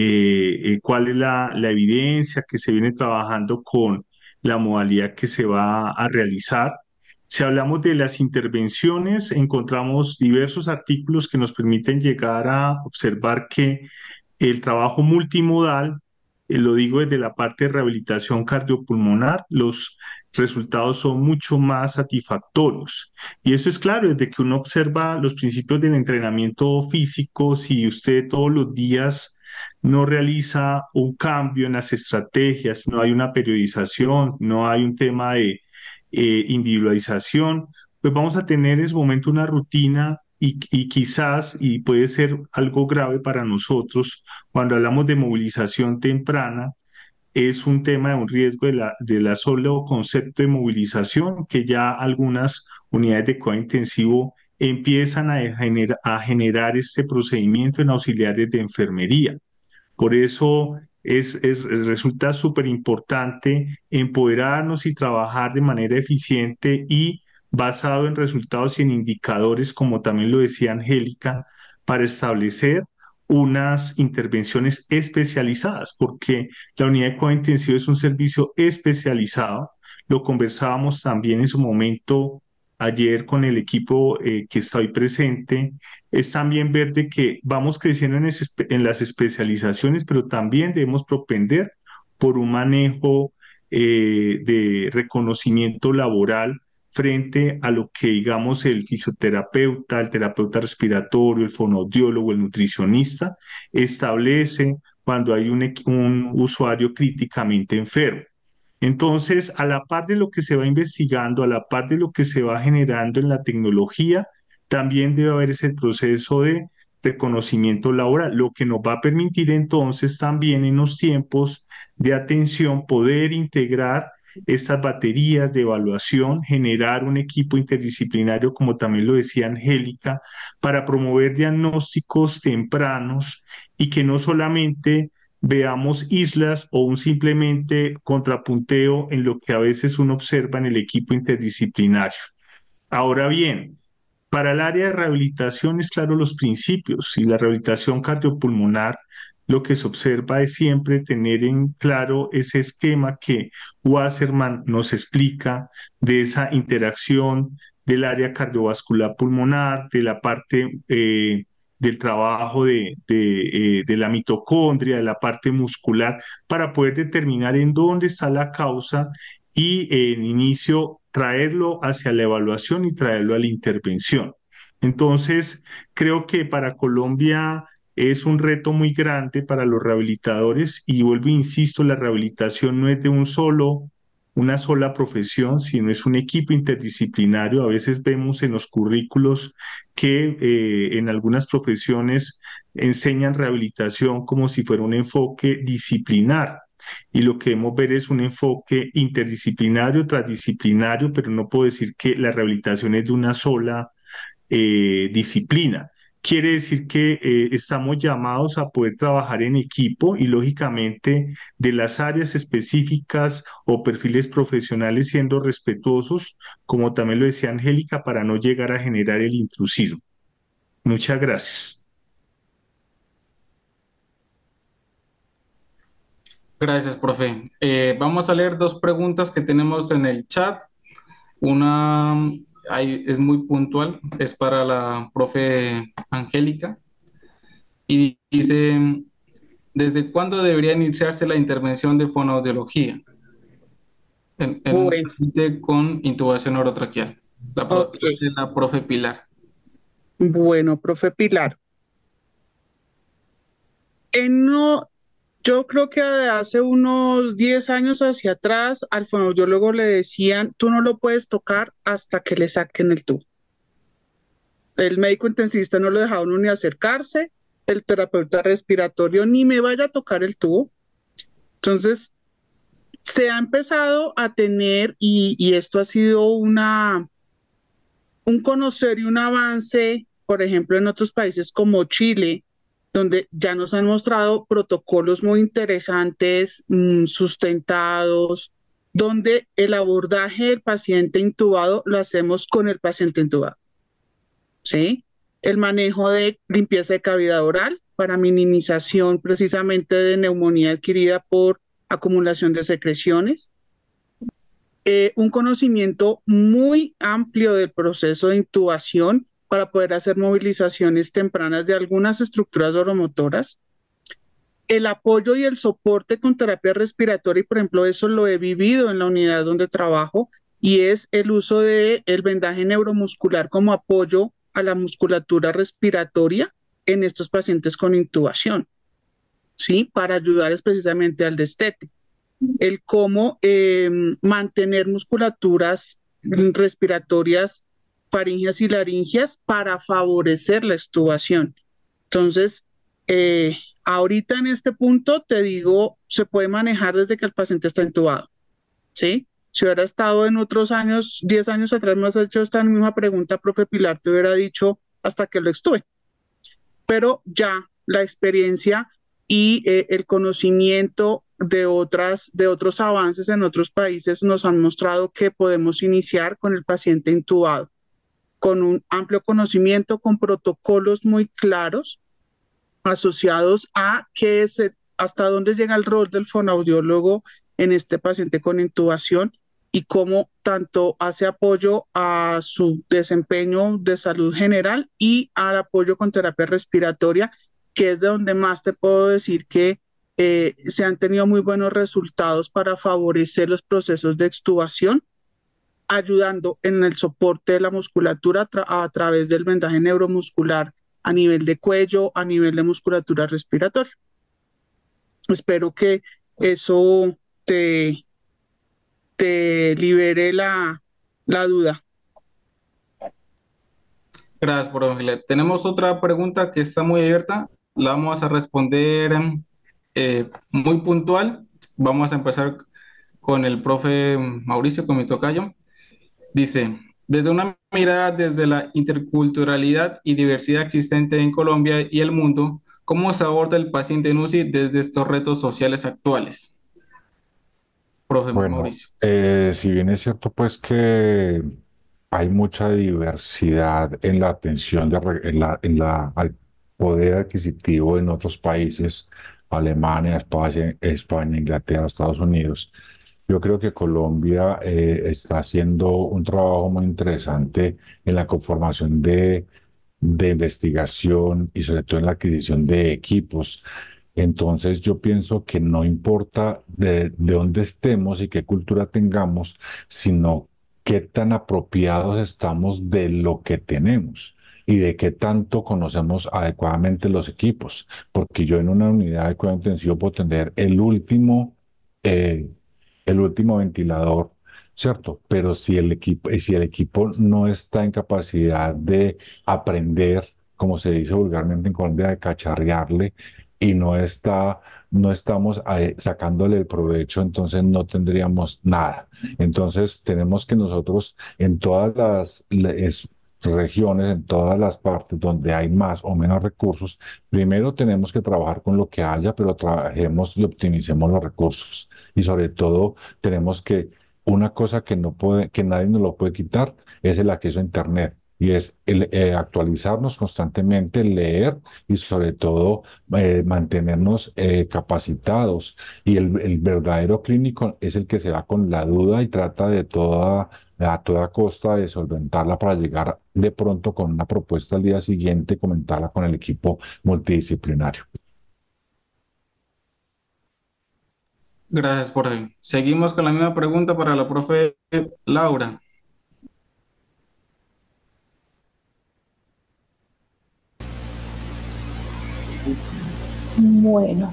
cuál es la evidencia que se viene trabajando con la modalidad que se va a realizar. Si hablamos de las intervenciones, encontramos diversos artículos que nos permiten llegar a observar que el trabajo multimodal, lo digo desde la parte de rehabilitación cardiopulmonar, los resultados son mucho más satisfactorios. Y eso es claro, desde que uno observa los principios del entrenamiento físico, si usted todos los días no realiza un cambio en las estrategias, no hay una periodización, no hay un tema de individualización, pues vamos a tener en su momento una rutina y quizás, y puede ser algo grave para nosotros, cuando hablamos de movilización temprana, es un tema de un riesgo de la solo concepto de movilización, que ya algunas unidades de cuidado intensivo empiezan a generar este procedimiento en auxiliares de enfermería. Por eso resulta súper importante empoderarnos y trabajar de manera eficiente y basado en resultados y en indicadores, como también lo decía Angélica, para establecer unas intervenciones especializadas, porque la unidad de cuidado intensivo es un servicio especializado. Lo conversábamos también en su momento ayer con el equipo que está hoy presente. Es también ver de que vamos creciendo en las especializaciones, pero también debemos propender por un manejo de reconocimiento laboral frente a lo que, digamos, el fisioterapeuta, el terapeuta respiratorio, el fonoaudiólogo, el nutricionista establece cuando hay un usuario críticamente enfermo. Entonces, a la par de lo que se va investigando, a la par de lo que se va generando en la tecnología, también debe haber ese proceso de reconocimiento laboral, lo que nos va a permitir entonces también en los tiempos de atención poder integrar estas baterías de evaluación, generar un equipo interdisciplinario, como también lo decía Angélica, para promover diagnósticos tempranos y que no solamente veamos islas o un simplemente contrapunteo en lo que a veces uno observa en el equipo interdisciplinario. Ahora bien, para el área de rehabilitación es claro los principios y la rehabilitación cardiopulmonar lo que se observa es siempre tener en claro ese esquema que Wasserman nos explica de esa interacción del área cardiovascular pulmonar, de la parte del trabajo de la mitocondria, de la parte muscular, para poder determinar en dónde está la causa y en inicio traerlo hacia la evaluación y traerlo a la intervención. Entonces, creo que para Colombia es un reto muy grande para los rehabilitadores y vuelvo e insisto, la rehabilitación no es de una sola profesión, sino es un equipo interdisciplinario. A veces vemos en los currículos que en algunas profesiones enseñan rehabilitación como si fuera un enfoque disciplinar. Y lo que debemos ver es un enfoque interdisciplinario, transdisciplinario, pero no puedo decir que la rehabilitación es de una sola disciplina. Quiere decir que estamos llamados a poder trabajar en equipo y lógicamente de las áreas específicas o perfiles profesionales siendo respetuosos, como también lo decía Angélica, para no llegar a generar el intrusismo. Muchas gracias.
Gracias, profe. Vamos a leer dos preguntas que tenemos en el chat. Una es muy puntual, es para la profe Angélica y dice, ¿desde cuándo debería iniciarse la intervención de fonoaudiología en un
Bueno,
paciente con intubación orotraqueal?
ok.
Es la profe Pilar.
Bueno, profe Pilar. No, yo creo que hace unos 10 años hacia atrás al fonoaudiólogo le decían, tú no lo puedes tocar hasta que le saquen el tubo. El médico intensivista no lo dejaba uno ni acercarse, el terapeuta respiratorio ni me vaya a tocar el tubo. Entonces, se ha empezado a tener, y esto ha sido un conocer y un avance, por ejemplo, en otros países como Chile, donde ya nos han mostrado protocolos muy interesantes, sustentados, donde el abordaje del paciente intubado lo hacemos con el paciente intubado, ¿sí? El manejo de limpieza de cavidad oral para minimización precisamente de neumonía adquirida por acumulación de secreciones, un conocimiento muy amplio del proceso de intubación para poder hacer movilizaciones tempranas de algunas estructuras oromotoras, el apoyo y el soporte con terapia respiratoria, y por ejemplo eso lo he vivido en la unidad donde trabajo, y es el uso del vendaje neuromuscular como apoyo a la musculatura respiratoria en estos pacientes con intubación, ¿sí? Para ayudar precisamente al destete. El cómo mantener musculaturas respiratorias faringias y laringias para favorecer la extubación. Entonces, ahorita en este punto te digo, se puede manejar desde que el paciente está intubado, ¿sí? Si hubiera estado en otros años, 10 años atrás, me has hecho esta misma pregunta, profe Pilar, te hubiera dicho hasta que lo extube. Pero ya la experiencia y el conocimiento de otros avances en otros países nos han mostrado que podemos iniciar con el paciente intubado, con un amplio conocimiento, con protocolos muy claros asociados a hasta dónde llega el rol del fonoaudiólogo en este paciente con intubación y cómo tanto hace apoyo a su desempeño de salud general y al apoyo con terapia respiratoria, que es de donde más te puedo decir que se han tenido muy buenos resultados para favorecer los procesos de extubación, ayudando en el soporte de la musculatura a través del vendaje neuromuscular a nivel de cuello, a nivel de musculatura respiratoria. Espero que eso te libere la duda.
Gracias, profe. Tenemos otra pregunta que está muy abierta. La vamos a responder muy puntual. Vamos a empezar con el profe Mauricio, con mi tocayo. Dice, desde una mirada desde la interculturalidad y diversidad existente en Colombia y el mundo, ¿cómo se aborda el paciente en UCI desde estos retos sociales actuales? Profe
Bueno,
Mauricio.
si bien es cierto, pues que hay mucha diversidad en la atención al poder adquisitivo en otros países, Alemania, España, Inglaterra, Estados Unidos. Yo creo que Colombia está haciendo un trabajo muy interesante en la conformación de investigación y sobre todo en la adquisición de equipos. Entonces yo pienso que no importa de dónde estemos y qué cultura tengamos, sino qué tan apropiados estamos de lo que tenemos y de qué tanto conocemos adecuadamente los equipos. Porque yo en una unidad de cuidado intensivo puedo tener eh, el último ventilador, ¿cierto? Pero si el equipo no está en capacidad de aprender, como se dice vulgarmente en Colombia, de cacharrearle, y no estamos sacándole el provecho, entonces no tendríamos nada. Entonces tenemos que nosotros en todas regiones, en todas las partes donde hay más o menos recursos, primero tenemos que trabajar con lo que haya, pero trabajemos y optimicemos los recursos. Y sobre todo tenemos que, una cosa que no puede, que nadie nos lo puede quitar, es el acceso a Internet. Y es actualizarnos constantemente, leer y sobre todo mantenernos capacitados. Y el verdadero clínico es el que se va con la duda y trata a toda costa de solventarla para llegar de pronto con una propuesta al día siguiente y comentarla con el equipo multidisciplinario.
Gracias, profe. Seguimos con la misma pregunta para la profe Laura.
Bueno,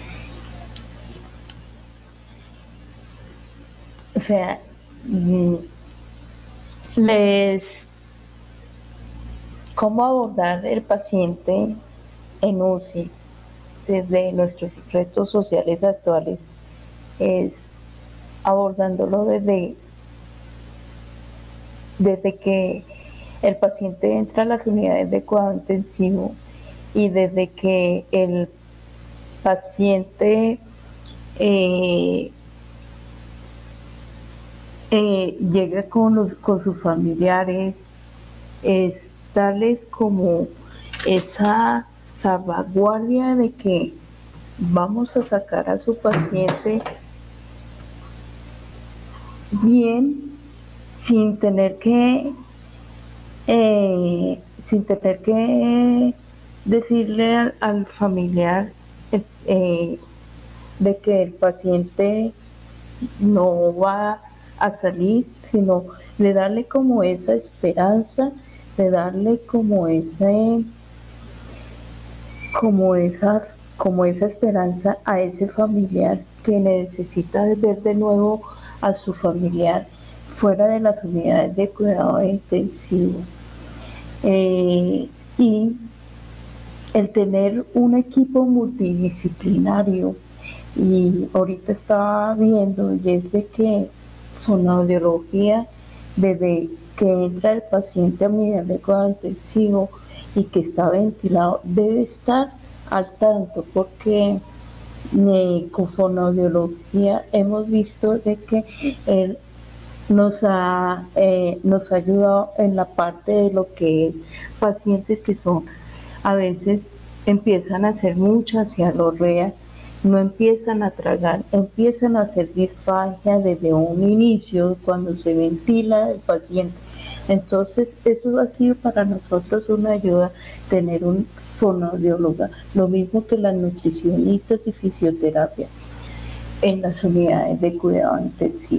o sea, les, ¿cómo abordar el paciente en UCI desde nuestros retos sociales actuales? Es abordándolo desde que el paciente entra a las unidades de cuidado intensivo y desde que el paciente llega con sus familiares, es darles como esa salvaguardia de que vamos a sacar a su paciente bien sin tener que decirle al familiar de que el paciente no va a salir, sino de darle como esa esperanza, de darle como esa esperanza a ese familiar que necesita ver de nuevo a su familiar fuera de las unidades de cuidado intensivo. Y el tener un equipo multidisciplinario, y ahorita estaba viendo desde que fonoaudiología, desde que entra el paciente a unidad de cuidado intensivo y que está ventilado, debe estar al tanto, porque con fonoaudiología hemos visto de que él nos ha ayudado en la parte de lo que es pacientes que son, a veces empiezan a hacer mucha cialorrea, no empiezan a tragar, empiezan a hacer disfagia desde un inicio cuando se ventila el paciente. Entonces eso ha sido para nosotros una ayuda, tener un fonoaudióloga, lo mismo que las nutricionistas y fisioterapia en las unidades de cuidado intensivo.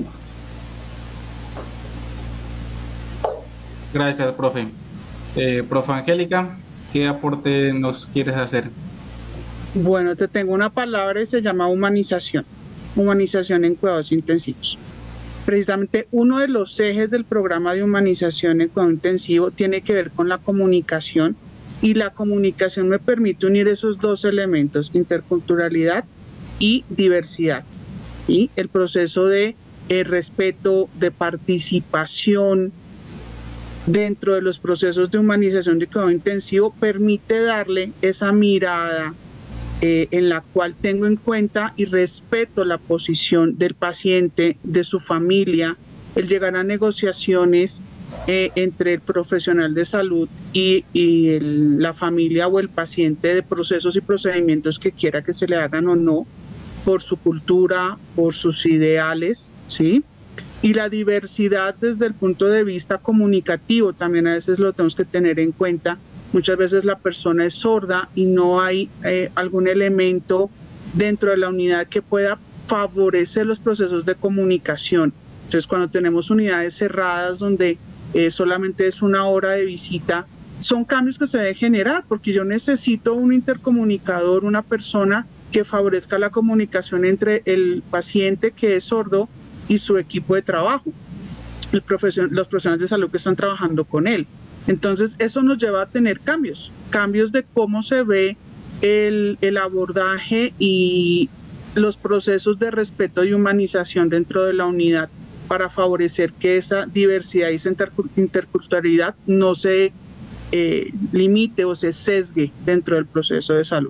Gracias, profe. Profe Angélica, ¿qué aporte nos quieres hacer?
Bueno, te tengo una palabra y se llama humanización. Humanización en cuidados intensivos. Precisamente uno de los ejes del programa de humanización en cuidado intensivo tiene que ver con la comunicación, y la comunicación me permite unir esos dos elementos, interculturalidad y diversidad. Y el proceso de respeto, de participación dentro de los procesos de humanización de cuidado intensivo, permite darle esa mirada en la cual tengo en cuenta y respeto la posición del paciente, de su familia, el llegar a negociaciones entre el profesional de salud y la familia o el paciente, de procesos y procedimientos que quiera que se le hagan o no, por su cultura, por sus ideales, ¿sí? Y la diversidad desde el punto de vista comunicativo también a veces lo tenemos que tener en cuenta. Muchas veces la persona es sorda y no hay algún elemento dentro de la unidad que pueda favorecer los procesos de comunicación. Entonces, cuando tenemos unidades cerradas donde solamente es una hora de visita, son cambios que se deben generar, porque yo necesito un intercomunicador, una persona que favorezca la comunicación entre el paciente que es sordo y su equipo de trabajo, los profesionales de salud que están trabajando con él. Entonces, eso nos lleva a tener cambios de cómo se ve el abordaje y los procesos de respeto y humanización dentro de la unidad para favorecer que esa diversidad y esa interculturalidad no se limite o se sesgue dentro del proceso de salud.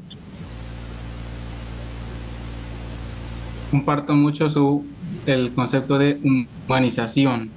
Comparto mucho el concepto de humanización.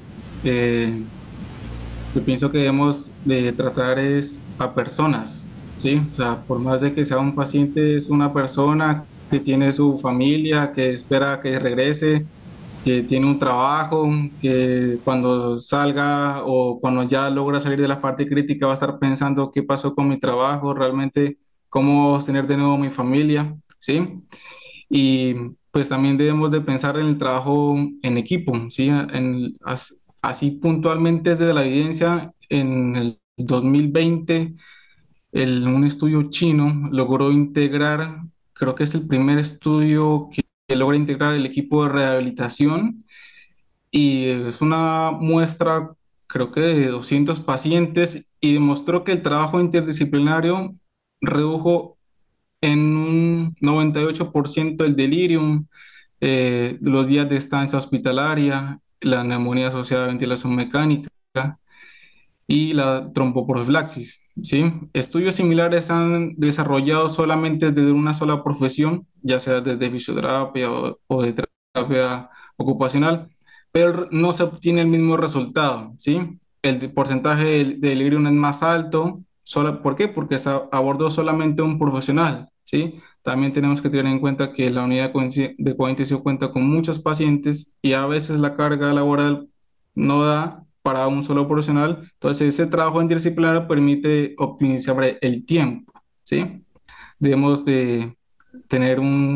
Yo pienso que debemos de tratar a personas, ¿sí? O sea, por más de que sea un paciente, es una persona que tiene su familia, que espera que regrese, que tiene un trabajo, que cuando salga o cuando ya logra salir de la parte crítica va a estar pensando qué pasó con mi trabajo, realmente cómo sostener de nuevo mi familia, ¿sí? Y pues también debemos de pensar en el trabajo en equipo, ¿sí? Así puntualmente desde la evidencia, en el 2020, un estudio chino logró integrar, creo que es el primer estudio que logra integrar el equipo de rehabilitación y es una muestra, creo que de 200 pacientes y demostró que el trabajo interdisciplinario redujo en un 98% el delirium, los días de estancia hospitalaria, la neumonía asociada a ventilación mecánica y la tromboprofilaxis, ¿sí? Estudios similares se han desarrollado solamente desde una sola profesión, ya sea desde fisioterapia o de terapia ocupacional, pero no se obtiene el mismo resultado, ¿sí? Porcentaje de delirium es más alto. ¿Por qué? Porque se abordó solamente un profesional, ¿sí? También tenemos que tener en cuenta que la unidad de cuidado intensivo cuenta con muchos pacientes y a veces la carga laboral no da para un solo profesional. Entonces, ese trabajo interdisciplinario permite optimizar el tiempo, ¿sí? Debemos de tener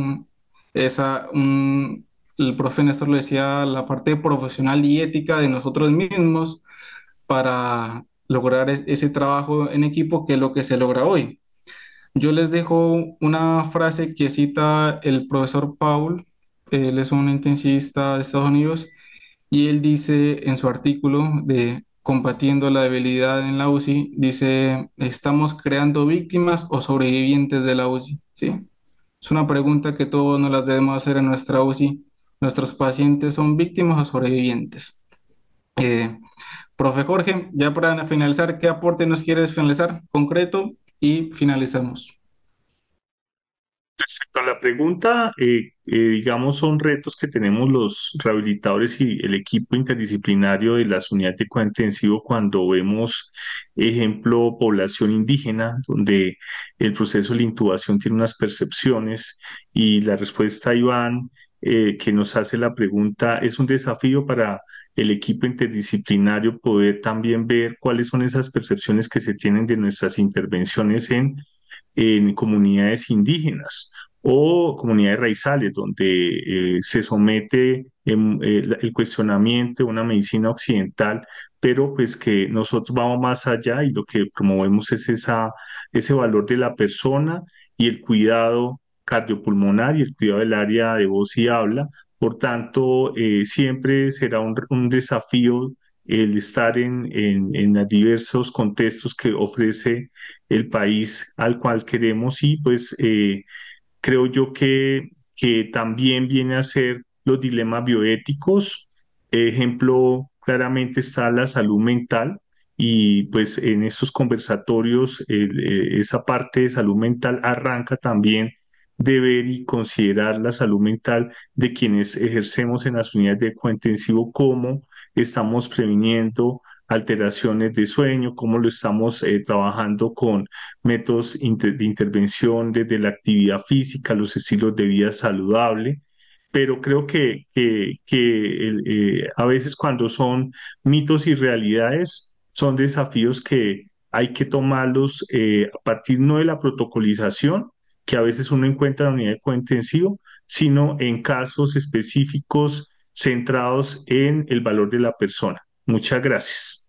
el profe Néstor le decía, la parte profesional y ética de nosotros mismos para lograr ese trabajo en equipo que es lo que se logra hoy. Yo les dejo una frase que cita el profesor Paul, él es un intensivista de Estados Unidos, y él dice en su artículo de Combatiendo la debilidad en la UCI, dice, ¿estamos creando víctimas o sobrevivientes de la UCI? ¿Sí? Es una pregunta que todos nos las debemos hacer en nuestra UCI. ¿Nuestros pacientes son víctimas o sobrevivientes? Eh, Profe Jorge, ya para finalizar, ¿qué aporte nos quieres finalizar? Concreto y finalizamos.
Respecto a la pregunta, digamos, son retos que tenemos los rehabilitadores y el equipo interdisciplinario de las unidades de cuidado intensivo cuando vemos, ejemplo, población indígena, donde el proceso de la intubación tiene unas percepciones y la respuesta, Iván, que nos hace la pregunta, es un desafío para el equipo interdisciplinario poder también ver cuáles son esas percepciones que se tienen de nuestras intervenciones en comunidades indígenas o comunidades raizales, donde se somete el cuestionamiento de una medicina occidental, pero pues que nosotros vamos más allá y lo que promovemos es ese valor de la persona y el cuidado cardiopulmonar y el cuidado del área de voz y habla. Por tanto, siempre será un desafío el estar en los diversos contextos que ofrece el país al cual queremos y pues creo yo que también viene a ser los dilemas bioéticos Ejemplo, claramente está la salud mental y pues en estos conversatorios esa parte de salud mental arranca también de ver y considerar la salud mental de quienes ejercemos en las unidades de cuidado intensivo, cómo estamos previniendo alteraciones de sueño, cómo lo estamos trabajando con métodos de intervención desde la actividad física, los estilos de vida saludable, pero creo que a veces cuando son mitos y realidades, son desafíos que hay que tomarlos a partir no de la protocolización, que a veces uno encuentra en la unidad de cuidado intensivo, sino en casos específicos centrados en el valor de la persona. Muchas gracias.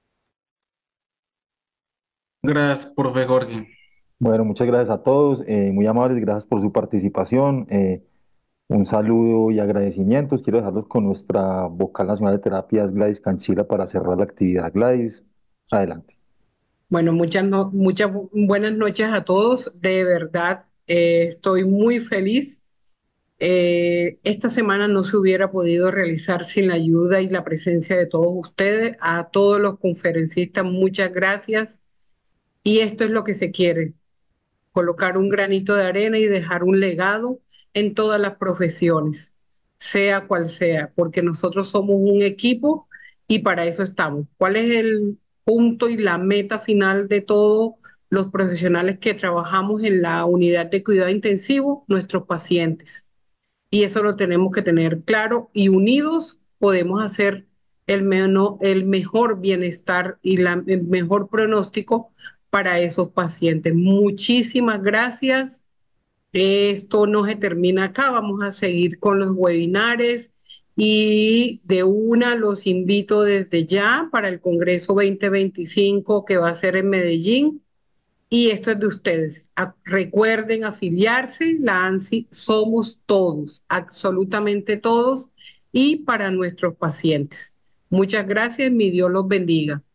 Gracias, profe Jorge.
Bueno, muchas gracias a todos, muy amables, gracias por su participación. Un saludo y agradecimientos. Quiero dejarlos con nuestra vocal nacional de terapias, Gladys Canchila, para cerrar la actividad. Gladys, adelante.
Bueno, muchas buenas noches a todos. De verdad, estoy muy feliz. Esta semana no se hubiera podido realizar sin la ayuda y la presencia de todos ustedes. A todos los conferencistas, muchas gracias. Y esto es lo que se quiere, colocar un granito de arena y dejar un legado en todas las profesiones, sea cual sea, porque nosotros somos un equipo y para eso estamos. ¿Cuál es el punto y la meta final de todos los profesionales que trabajamos en la unidad de cuidado intensivo? Nuestros pacientes. Y eso lo tenemos que tener claro y unidos podemos hacer el mejor bienestar y el mejor pronóstico para esos pacientes. Muchísimas gracias. Esto no se termina acá, vamos a seguir con los webinares y de una los invito desde ya para el Congreso 2025 que va a ser en Medellín. Y esto es de ustedes. Recuerden afiliarse, la ANSI somos todos, absolutamente todos, y para nuestros pacientes. Muchas gracias, mi Dios los bendiga.